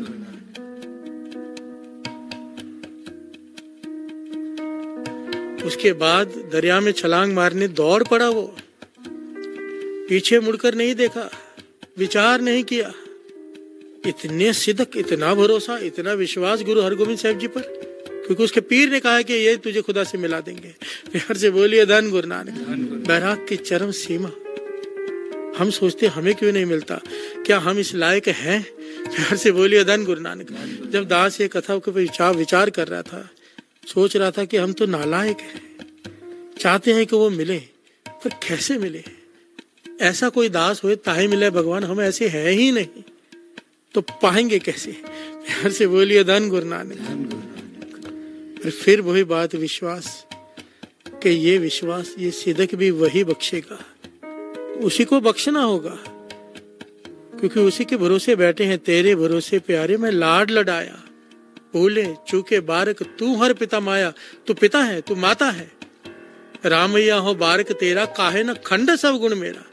[SPEAKER 4] उसके बाद दरिया में छलांग मारने दौड़ पड़ा, वो पीछे मुड़कर नहीं देखा, विचार नहीं किया। इतने सिदक, इतना भरोसा, इतना विश्वास गुरु हरगोविंद साहब जी पर, क्योंकि उसके पीर ने कहा कि ये तुझे खुदा से मिला देंगे। प्यार से बोलिए धन गुरु नानक। बैराग की चरम सीमा। हम सोचते हमें क्यों नहीं मिलता, क्या हम इस लायक हैं? प्यार से बोलिए धन गुरु नानक। जब दास ये कथा के विचार विचार कर रहा था, सोच रहा था कि हम तो नालायक हैं, चाहते हैं कि वो मिले, पर कैसे मिले? ऐसा कोई दास हो ताही मिले भगवान, हम ऐसे हैं ही नहीं, तो पाएंगे कैसे? प्यार से बोलिए धन गुरु नानक। फिर वही बात, विश्वास, कि ये विश्वास, ये सिदक भी वही बख्शेगा, उसी को बख्शना होगा, क्योंकि उसी के भरोसे बैठे हैं। तेरे भरोसे प्यारे मैं लाड लडाया, भूले चूके बारक तू हर पिता माया। तू पिता है, तू माता है, रामैया हो बारक तेरा, काहे न खंड सब गुण मेरा।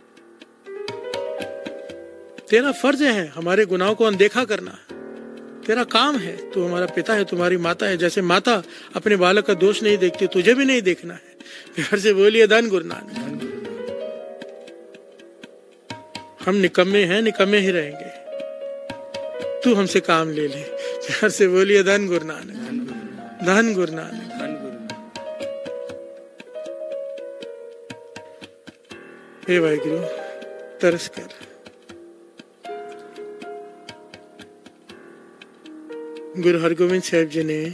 [SPEAKER 4] तेरा फर्ज है हमारे गुनाहों को अनदेखा करना, तेरा काम है, तू हमारा पिता है, तुम्हारी माता है। जैसे माता अपने बालक का दोष नहीं देखती, तुझे भी नहीं देखना है। प्यार से बोलिए धन गुरु नानक। हम निकम्मे हैं, निकम्मे ही रहेंगे, तू हमसे काम ले ले। प्यार से बोलिए धन गुरु नानक, धन गुरु नानक। हे वाहिगुरु, तरस कर। गुरु हरगोविंद साहब जी ने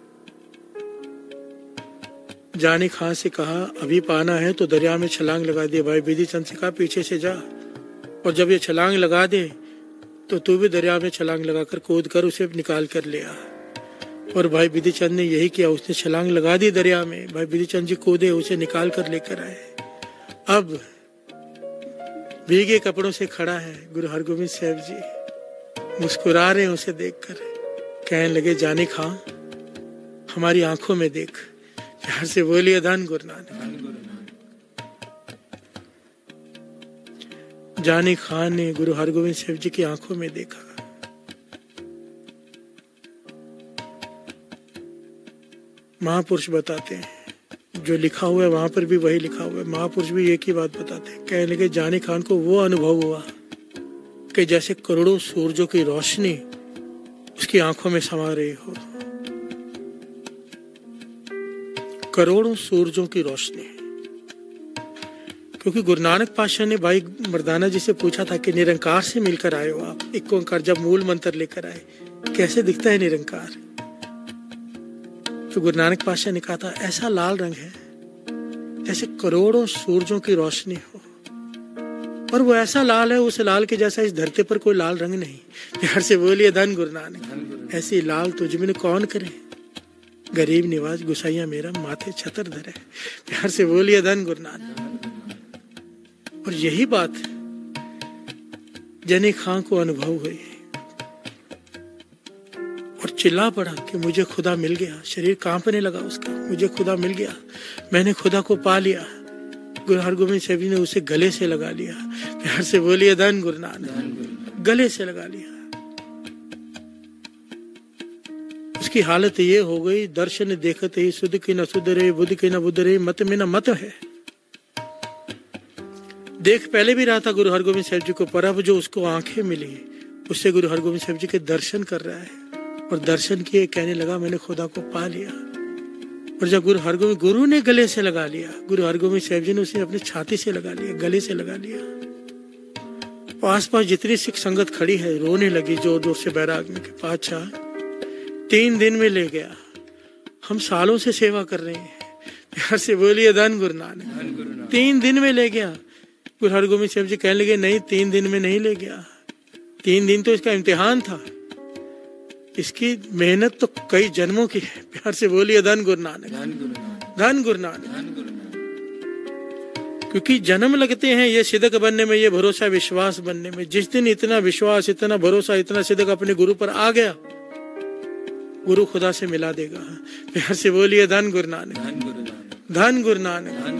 [SPEAKER 4] जानी खां से कहा, अभी पाना है तो दरिया में छलांग लगा दे। भाई विधि चंद से कहा, पीछे से जा, और जब ये छलांग लगा दे तो तू भी दरिया में छलांग लगाकर कूद कर उसे निकाल कर ले आ। और भाई विधि चंद ने यही किया, उसने छलांग लगा दी दरिया में। भाई विधि चंद जी कूदे, उसे निकाल कर लेकर आए। अब भीगे कपड़ों से खड़ा है गुरु हरगोविंद साहब जी, मुस्कुरा रहे हैं उसे देखकर। कहने लगे जानी खां हमारी आंखों में देख। प्यार से बोलिए धन गुरु नानक। जानी खान ने गुरु हरगोविंद साहब जी की आंखों में देखा। महापुरुष बताते हैं, जो लिखा हुआ है वहां पर भी वही लिखा हुआ है। महापुरुष भी एक ही बात बताते हैं। कहने लगे जानी खान को वो अनुभव हुआ कि जैसे करोड़ों सूरजों की रोशनी उसकी आंखों में समा रही हो। करोड़ों सूरजों की रोशनी। क्योंकि गुरु नानक पातशाह ने भाई मर्दाना जी से पूछा था कि निरंकार से मिलकर आए हो आप, एक ओंकार जब मूल मंत्र लेकर आए, कैसे दिखता है निरंकार? तो गुरु नानक पातशाह ने कहा था ऐसा लाल रंग है जैसे करोड़ों सूरजों की रोशनी हो। और वो ऐसा लाल है, उस लाल के जैसा इस धरती पर कोई लाल रंग नहीं। प्यार से बोलिए धन गुरु नानक। ऐसी लाल तुझ में कौन करे, गरीब निवाज गुसाइया मेरा माथे छतर धरे। प्यार से बोलिए धन गुरु नानक। और यही बात जनी खां को अनुभव हुई और चिल्ला पड़ा कि मुझे खुदा मिल गया। शरीर कांपने लगा उसका, मुझे खुदा मिल गया, मैंने खुदा को पा लिया। गुरु हरगोविंद साहब जी ने उसे गले से लगा लिया। प्यार से बोलिए धन गुरु नानक। गले से लगा लिया। उसकी हालत ये हो गई, दर्शन देखते ही सुध की न सुध रहे, बुद्ध की न बुद्ध रहे, मत में न मत है। देख पहले भी रहा था गुरु हरगोविंद साहब जी को, पर अब जो उसको आंखें मिली उससे गुरु हरगोविंद साहब जी के दर्शन कर रहा है। और दर्शन किए कहने लगा मैंने खुदा को पा लिया। और जब गुरु हरगोविंद गुरु ने गले से लगा लिया, गुरु हरगोविंद साहब जी ने उसे अपनी छाती से लगा लिया, गले से लगा लिया। पास पास जितनी सिख संगत खड़ी है रोने लगी जोर जोर से बैराग में। पातशाह तीन दिन में ले गया, हम सालों से सेवा कर रहे हैं। प्यार से बोलिए धन गुरु नानक। तीन दिन में ले गया। गुरु हरगोविंद साहब जी कहने लगे नहीं, तीन दिन में नहीं ले गया, तीन दिन तो इसका इम्तिहान था, इसकी मेहनत तो कई जन्मों की है। प्यार से बोलिए धन गुरु नानक। धन गुरु नानक। क्योंकि जन्म लगते हैं ये सिद्धक बनने में, ये भरोसा विश्वास बनने में। जिस दिन इतना विश्वास, इतना भरोसा, इतना सिद्धक अपने गुरु पर आ गया, गुरु खुदा से मिला देगा। प्यार से बोलिए धन गुरु नानक। धन गुरु नानक।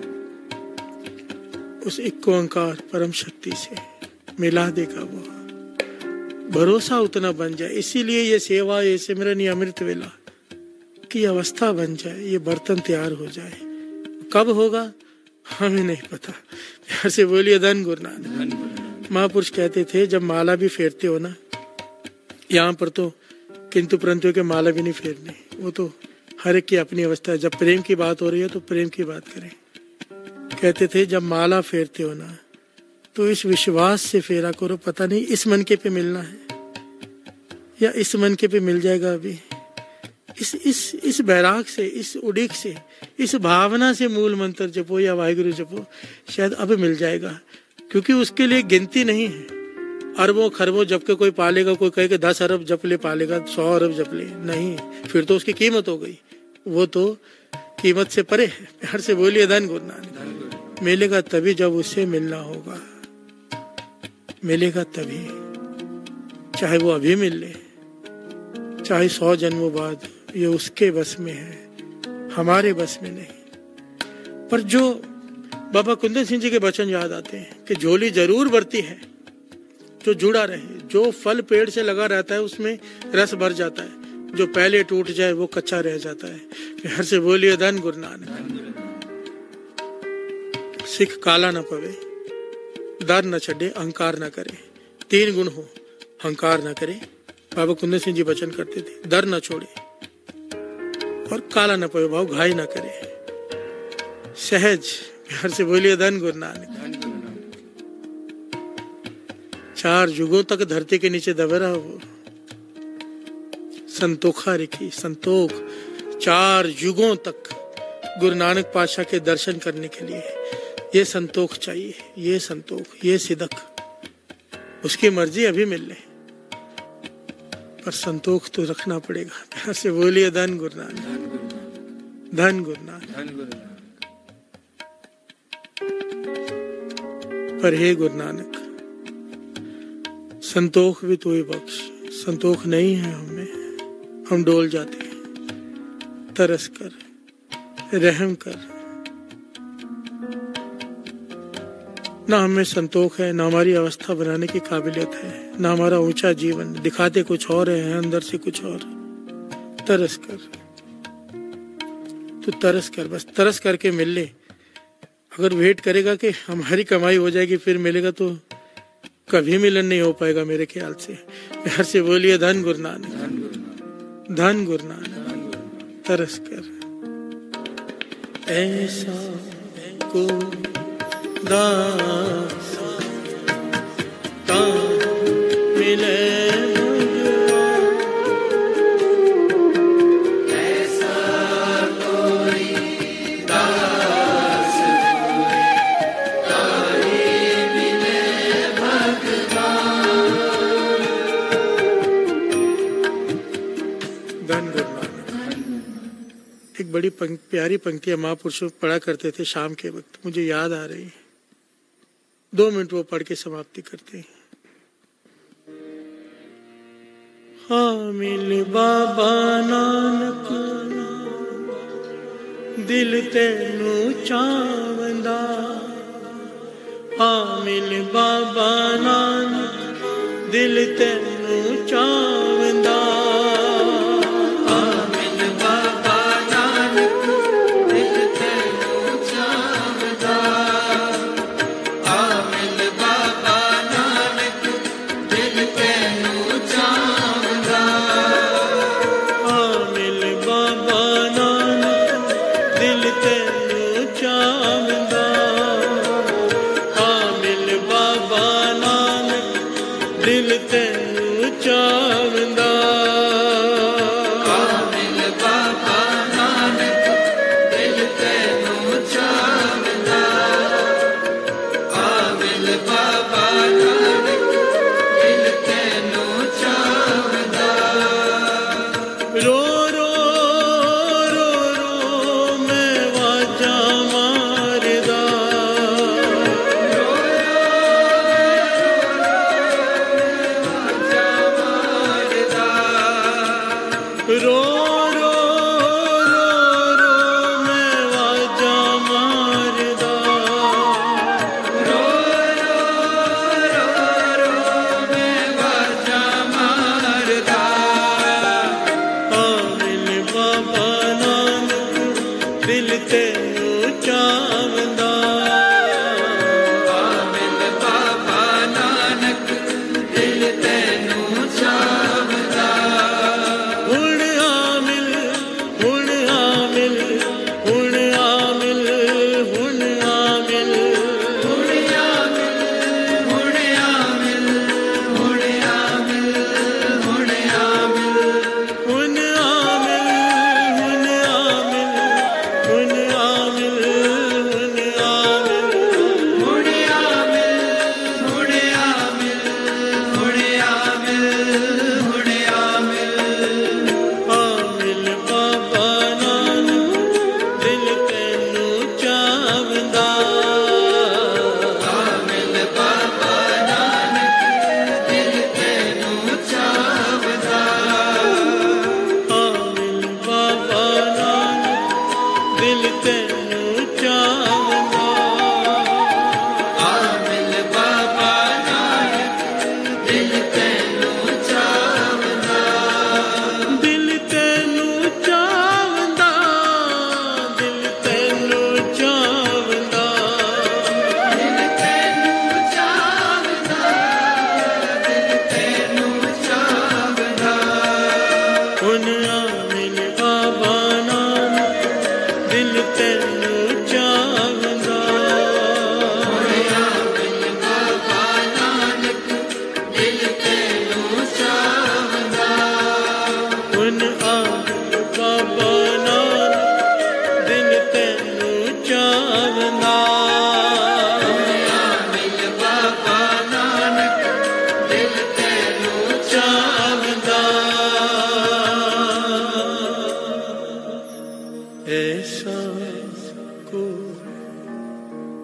[SPEAKER 4] उस एक ओंकार परम शक्ति से मिला देगा वो, भरोसा उतना बन जाए। इसीलिए ये सेवा, ये सिमरन, ये अमृत वेला की अवस्था बन जाए, ये बर्तन तैयार हो जाए। कब होगा हमें नहीं पता। प्यार से बोलिए धन गुरु नानक। महापुरुष कहते थे जब माला भी फेरते हो ना, यहाँ पर तो किंतु परंतु के माला भी नहीं फेरने, वो तो हर एक की अपनी अवस्था है। जब प्रेम की बात हो रही है तो प्रेम की बात करें। कहते थे जब माला फेरते हो ना तो इस विश्वास से फेरा करो, पता नहीं इस मनके पे मिलना है या इस मनके पे मिल जाएगा अभी। इस इस इस बैराग से, इस उड़ीक से, इस भावना से मूल मंत्र जपो या वाहिगुरु जपो, शायद अब मिल जाएगा। क्योंकि उसके लिए गिनती नहीं है, अरबों खरबों जप के कोई पालेगा। कोई कहे कि दस अरब जप ले पालेगा, सौ अरब जप ले, नहीं, फिर तो उसकी कीमत हो गई, वो तो कीमत से परे है। प्यार से बोलिए धन गुरु नानक। मिलेगा तभी जब उससे मिलना होगा, मिलेगा तभी, चाहे वो अभी मिल ले, चाहे सौ जन्मों बाद। ये उसके बस में है, हमारे बस में नहीं। पर जो बाबा कुंदन सिंह जी के वचन याद आते हैं कि झोली जरूर भरती है जो जुड़ा रहे। जो फल पेड़ से लगा रहता है उसमें रस भर जाता है, जो पहले टूट जाए वो कच्चा रह जाता है। प्यार से बोलिए धन गुरु नानक। सिख काला न पवे, डर न छड़े, अहंकार न करे। तीन गुण हो, अहंकार न करे। बाबा कुंदन सिंह जी वचन करते थे, डर न छोड़े और काला न पवे, भाव घाई न करे, सहज। प्यार से बोलिए धन गुरु नानक। चार युगों तक धरती के नीचे दबे रहा वो, संतोखा रखी, संतोख। चार युगों तक गुरु नानक पातशाह के दर्शन करने के लिए ये संतोख चाहिए, ये संतोख, ये सिदक। उसकी मर्जी अभी मिल ले, पर संतोख तो रखना पड़ेगा। प्यार से बोलिए धन गुरु नानक, धन गुरु नानक। पर हे गुरु नानक, संतोख भी तो ही बख्श। संतोख नहीं है हमें, हम डोल जाते हैं। तरस कर, रहम कर। ना हमें संतोख है, ना हमारी अवस्था बनाने की काबिलियत है, ना हमारा ऊंचा जीवन। दिखाते कुछ और है, अंदर से कुछ और। तरस कर, तू तरस कर, बस तरस करके मिल ले। अगर वेट करेगा कि हमारी कमाई हो जाएगी फिर मिलेगा, तो कभी मिलन नहीं हो पाएगा मेरे ख्याल से। प्यार से बोलिए धन गुरु नानक, धन गुरु नानक। तरस कर, ऐसा को दास ता मिले
[SPEAKER 2] ऐसा कोई दास होए ताहि मिले भगवान।
[SPEAKER 4] धन गुरु नानक। एक बड़ी पंक, प्यारी पंक्तियां महापुरुषों पढ़ा करते थे शाम के वक्त, मुझे याद आ रही है। दो मिनट वो पढ़ के समाप्ति करते हैं। हामिल बाबा नानक दिल तेनू चावंदा, हामिल बाबा नानक दिल तेनू चावंदा। दिल तेनू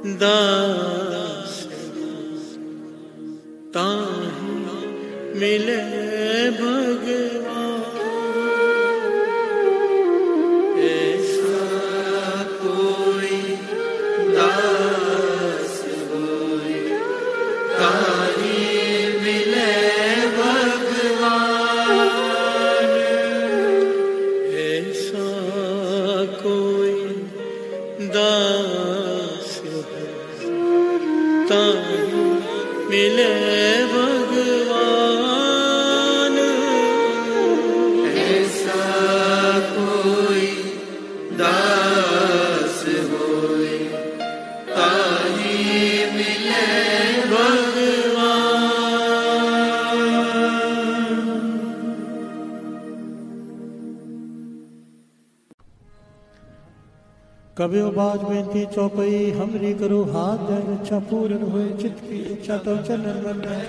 [SPEAKER 4] दास ताहि मिले भगवान। ऐसा कोई दास होय ताहि मिले भगवान। ऐसा कोई दास ताहि मिले भगवान। ऐसा कोई दास होय ताहि मिले भगवान।
[SPEAKER 5] कबियो बाज बेनती चौपई हमरी करो हाथ दे इच्छा पूर्ण होए चित्त की इच्छा तो चलन बन रहे।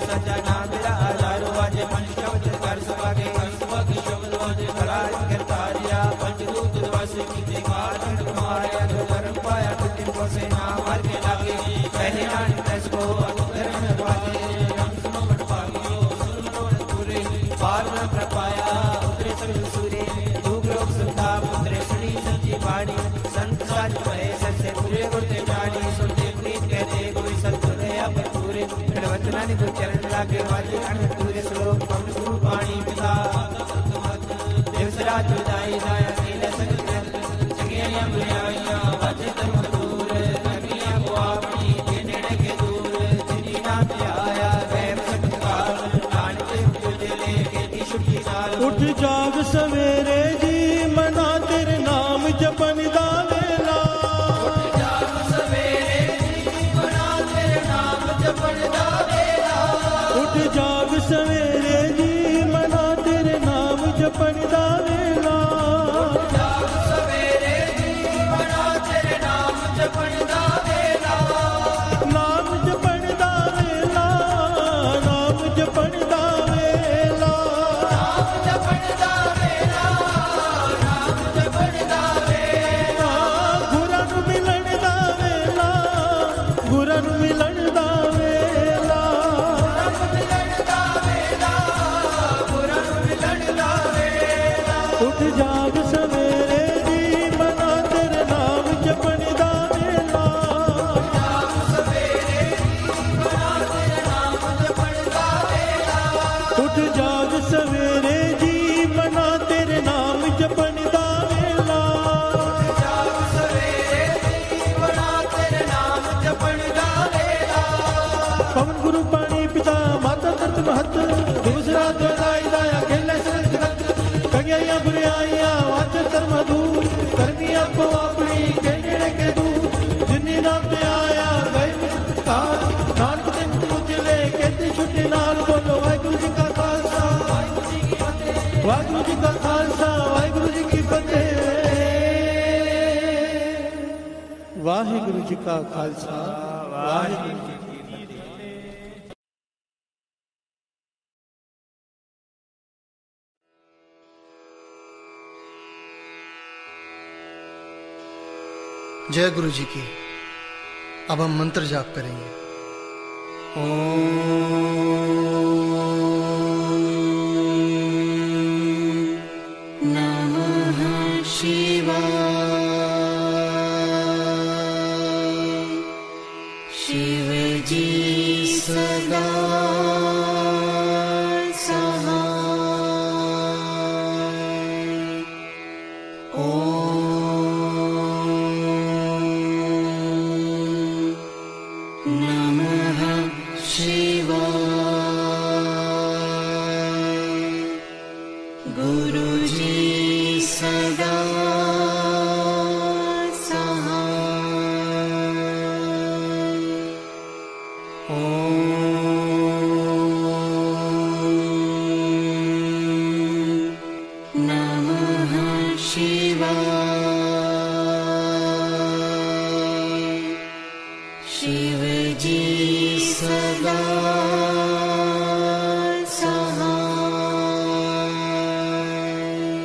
[SPEAKER 3] सच्चा नाम तेरा हजारों वाजे पंच शब्द कर सुभागे सुभागे शब्द वाजे भलाई करतारिया पंचदूत दिवस की दिवार माया धर्म पाया कुटिम को से नाम हर के लागे पहले नाम दस को धर्म वाजे राम सुमन पागियो सुमन पूरे पार न प्रपाया उतरे सब सूरे दुख रोग सुधा पुत्रे श्री सच्ची बाणी संत साज पहे सच्चे पूरे गुरते जानी सुनते प्रीत कहते कोई सत्सुने अब पूरे वचनानि को चरण लागे वाजे अन पूरे श्लोक पवन गुरु पाणी पिता देवसरा जुदाई दाया नील सगल जगिया बुलाइया वाजे तम दूर नगिया को आपनी के नेड़े के दूर जिनी नाम पे आया वह सत्कार नानक तुझे लेके दी शुद्धि साल
[SPEAKER 5] उठ जाग सवेरे जी मना तेरे नाम जपन दा वेला
[SPEAKER 2] उठ जाग सवेरे जी मना तेरे नाम जपन दा वेला
[SPEAKER 5] उठ जाग सवेरे जी मना तेरे नाम जपन दा वेला
[SPEAKER 2] जाग सवेरे जी मना तेरे नाम जपन दा वेला
[SPEAKER 5] नाम जपन दा वेला नाम जपन दा वेला
[SPEAKER 2] नाम जपन दा वेला नाम जपन दा वेला
[SPEAKER 5] गुਰਾਂ ਨੂੰ ਮਿਲਣ ਦਾ ਵੇਲਾ ਗੁਰਾਂ ਨੂੰ ਮਿਲਣ ਦਾ ਵੇਲਾ
[SPEAKER 2] ਗੁਰਾਂ ਨੂੰ ਮਿਲਣ ਦਾ ਵੇਲਾ ਗੁਰਾਂ ਨੂੰ ਮਿਲਣ ਦਾ ਵੇਲਾ
[SPEAKER 5] ਉੱਠ ਜਾਗ ਸਵੇਰੇ ਜੀ ਮਨਾ ਤੇਰੇ ਨਾਮ ਜਪਣ ਦਾ ਵੇਲਾ
[SPEAKER 2] ਜਾਗ ਸਵੇਰੇ ਜੀ ਮਨਾ ਤੇਰੇ ਨਾਮ ਜਪਣ ਦਾ ਵੇਲਾ
[SPEAKER 5] ਉੱਠ ਜਾਗ ਸਵੇਰੇ ਜੀ ਮਨਾ ਤੇਰੇ ਨਾਮ ਜਪਣ ਦਾ ਵੇਲਾ
[SPEAKER 2] ਜਾਗ ਸਵੇਰੇ ਜੀ ਮਨਾ ਤੇਰੇ ਨਾਮ ਜਪਣ ਦਾ ਵੇਲਾ
[SPEAKER 5] ਪਵਨ ਗੁਰੂ ਪਾਣੀ ਪਿਤਾ ਮਾਤਾ ਧਰਤ ਮਹਤ ਦੂਸਰਾ ਦੁਆਈ ਦਾਇਆ ਖੇਲੇ ਸਰਤ ਰਤ ਕਗਿਆਈਆਂ ਬੁਰਾਈਆਂ ਵਾਚਰ ਧਰਮ ਦੂਰ ਕਰਮੀ ਆਪੋ ਆਪਣੀ ਕੇ ਨੇੜੇ ਕੇ ਦੂਰ ਜਿਨੀ ਨਾਮ ਤੇ ਆਇਆ ਗਏ ਕਾਰ ਨਾਨਕ ਤੇ ਤੁਝ ਲੈ ਕੇ ਤੇ ਛੁੱਟੀ ਨਾਲ ਬੋਲੋ ਵਾਹਿਗੁਰੂ ਜੀ ਕਾ ਖਾਲਸਾ ਵਾਹਿਗੁਰੂ ਜੀ ਕੀ ਫਤਿਹ ਵਾਹਿਗੁਰੂ ਜੀ ਕਾ ਖਾਲਸਾ ਵਾਹਿਗੁਰੂ ਜੀ ਕੀ ਫਤਿਹ ਵਾਹਿਗੁਰੂ ਜੀ ਕਾ ਖਾਲਸਾ ਵਾਹਿਗੁਰੂ ਜੀ
[SPEAKER 6] जय गुरु जी की। अब हम मंत्र जाप करेंगे। ओम नमः शिवाय। शिव जी सदा सहाय। ओम नमः शिवाय। गुरुजी सदा सहाय। ओम नमः शिवाय। शिव जी सदा सहाय।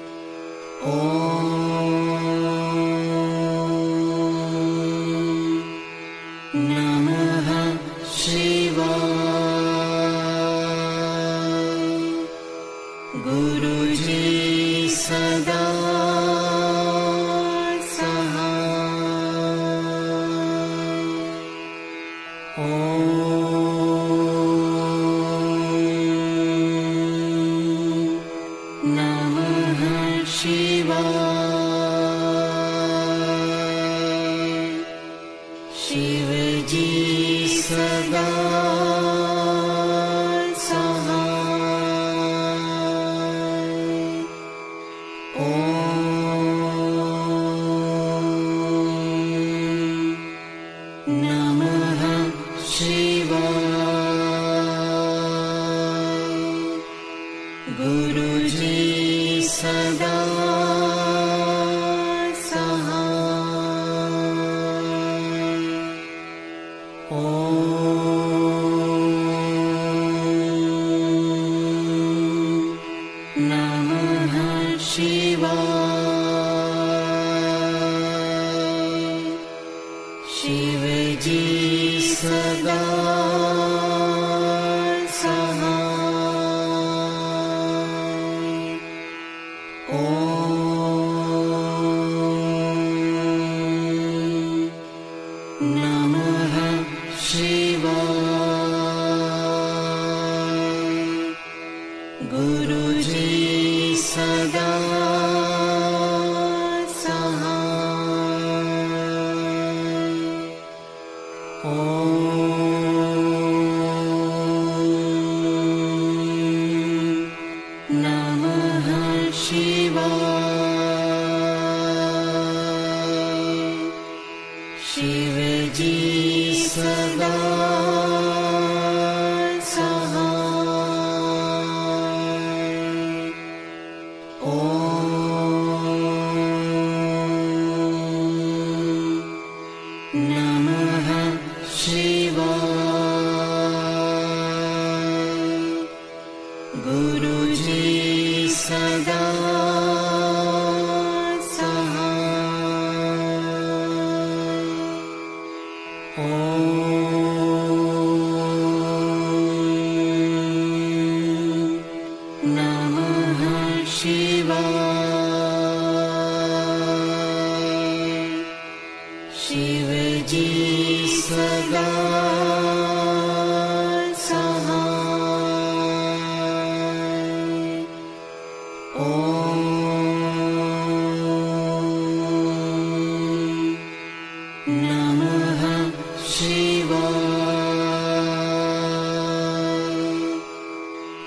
[SPEAKER 6] ओम नमः शिवाय। गुरुजी सदा सहाय। ओम नमः शिवाय। शिव जी सदा सहाय। ओम नमः शिवाय। गुरुजी सदा सहाय। ओम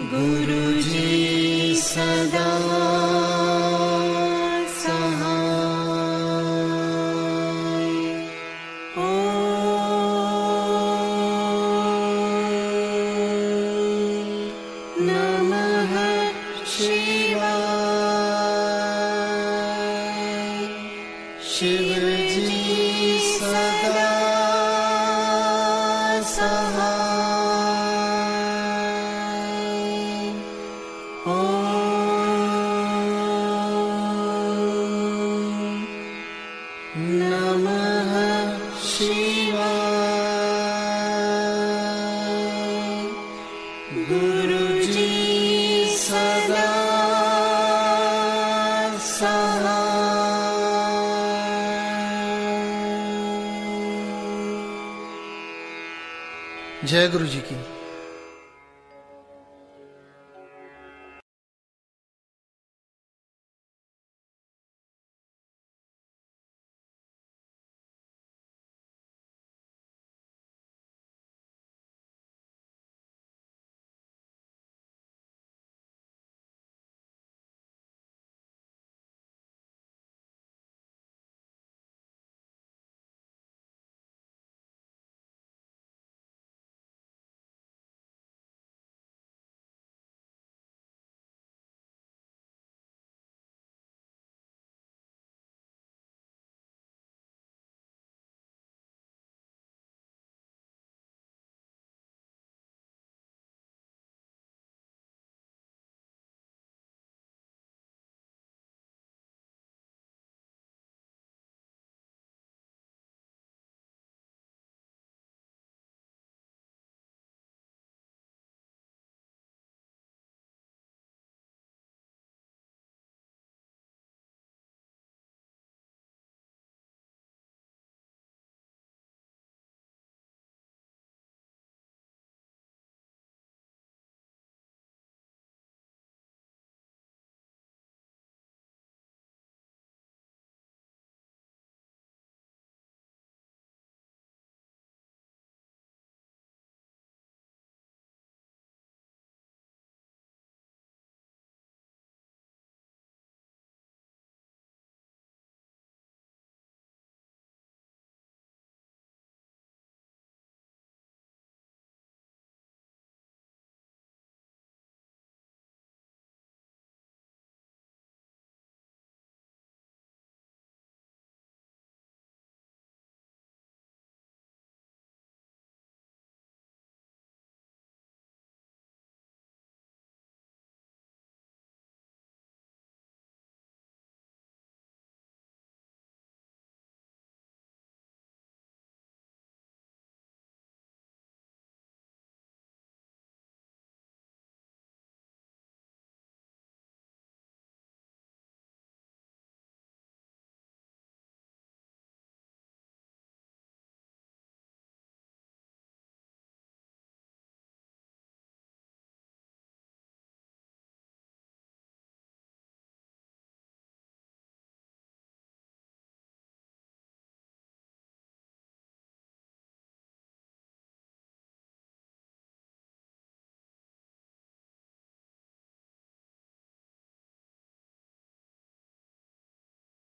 [SPEAKER 6] गुरुजी सदा सहाय। ओम नमः शिवाय। शिवजी सदा सहाय। ओम नमः शिवाय। गुरुजी सदा सहाय। जय गुरु जी की।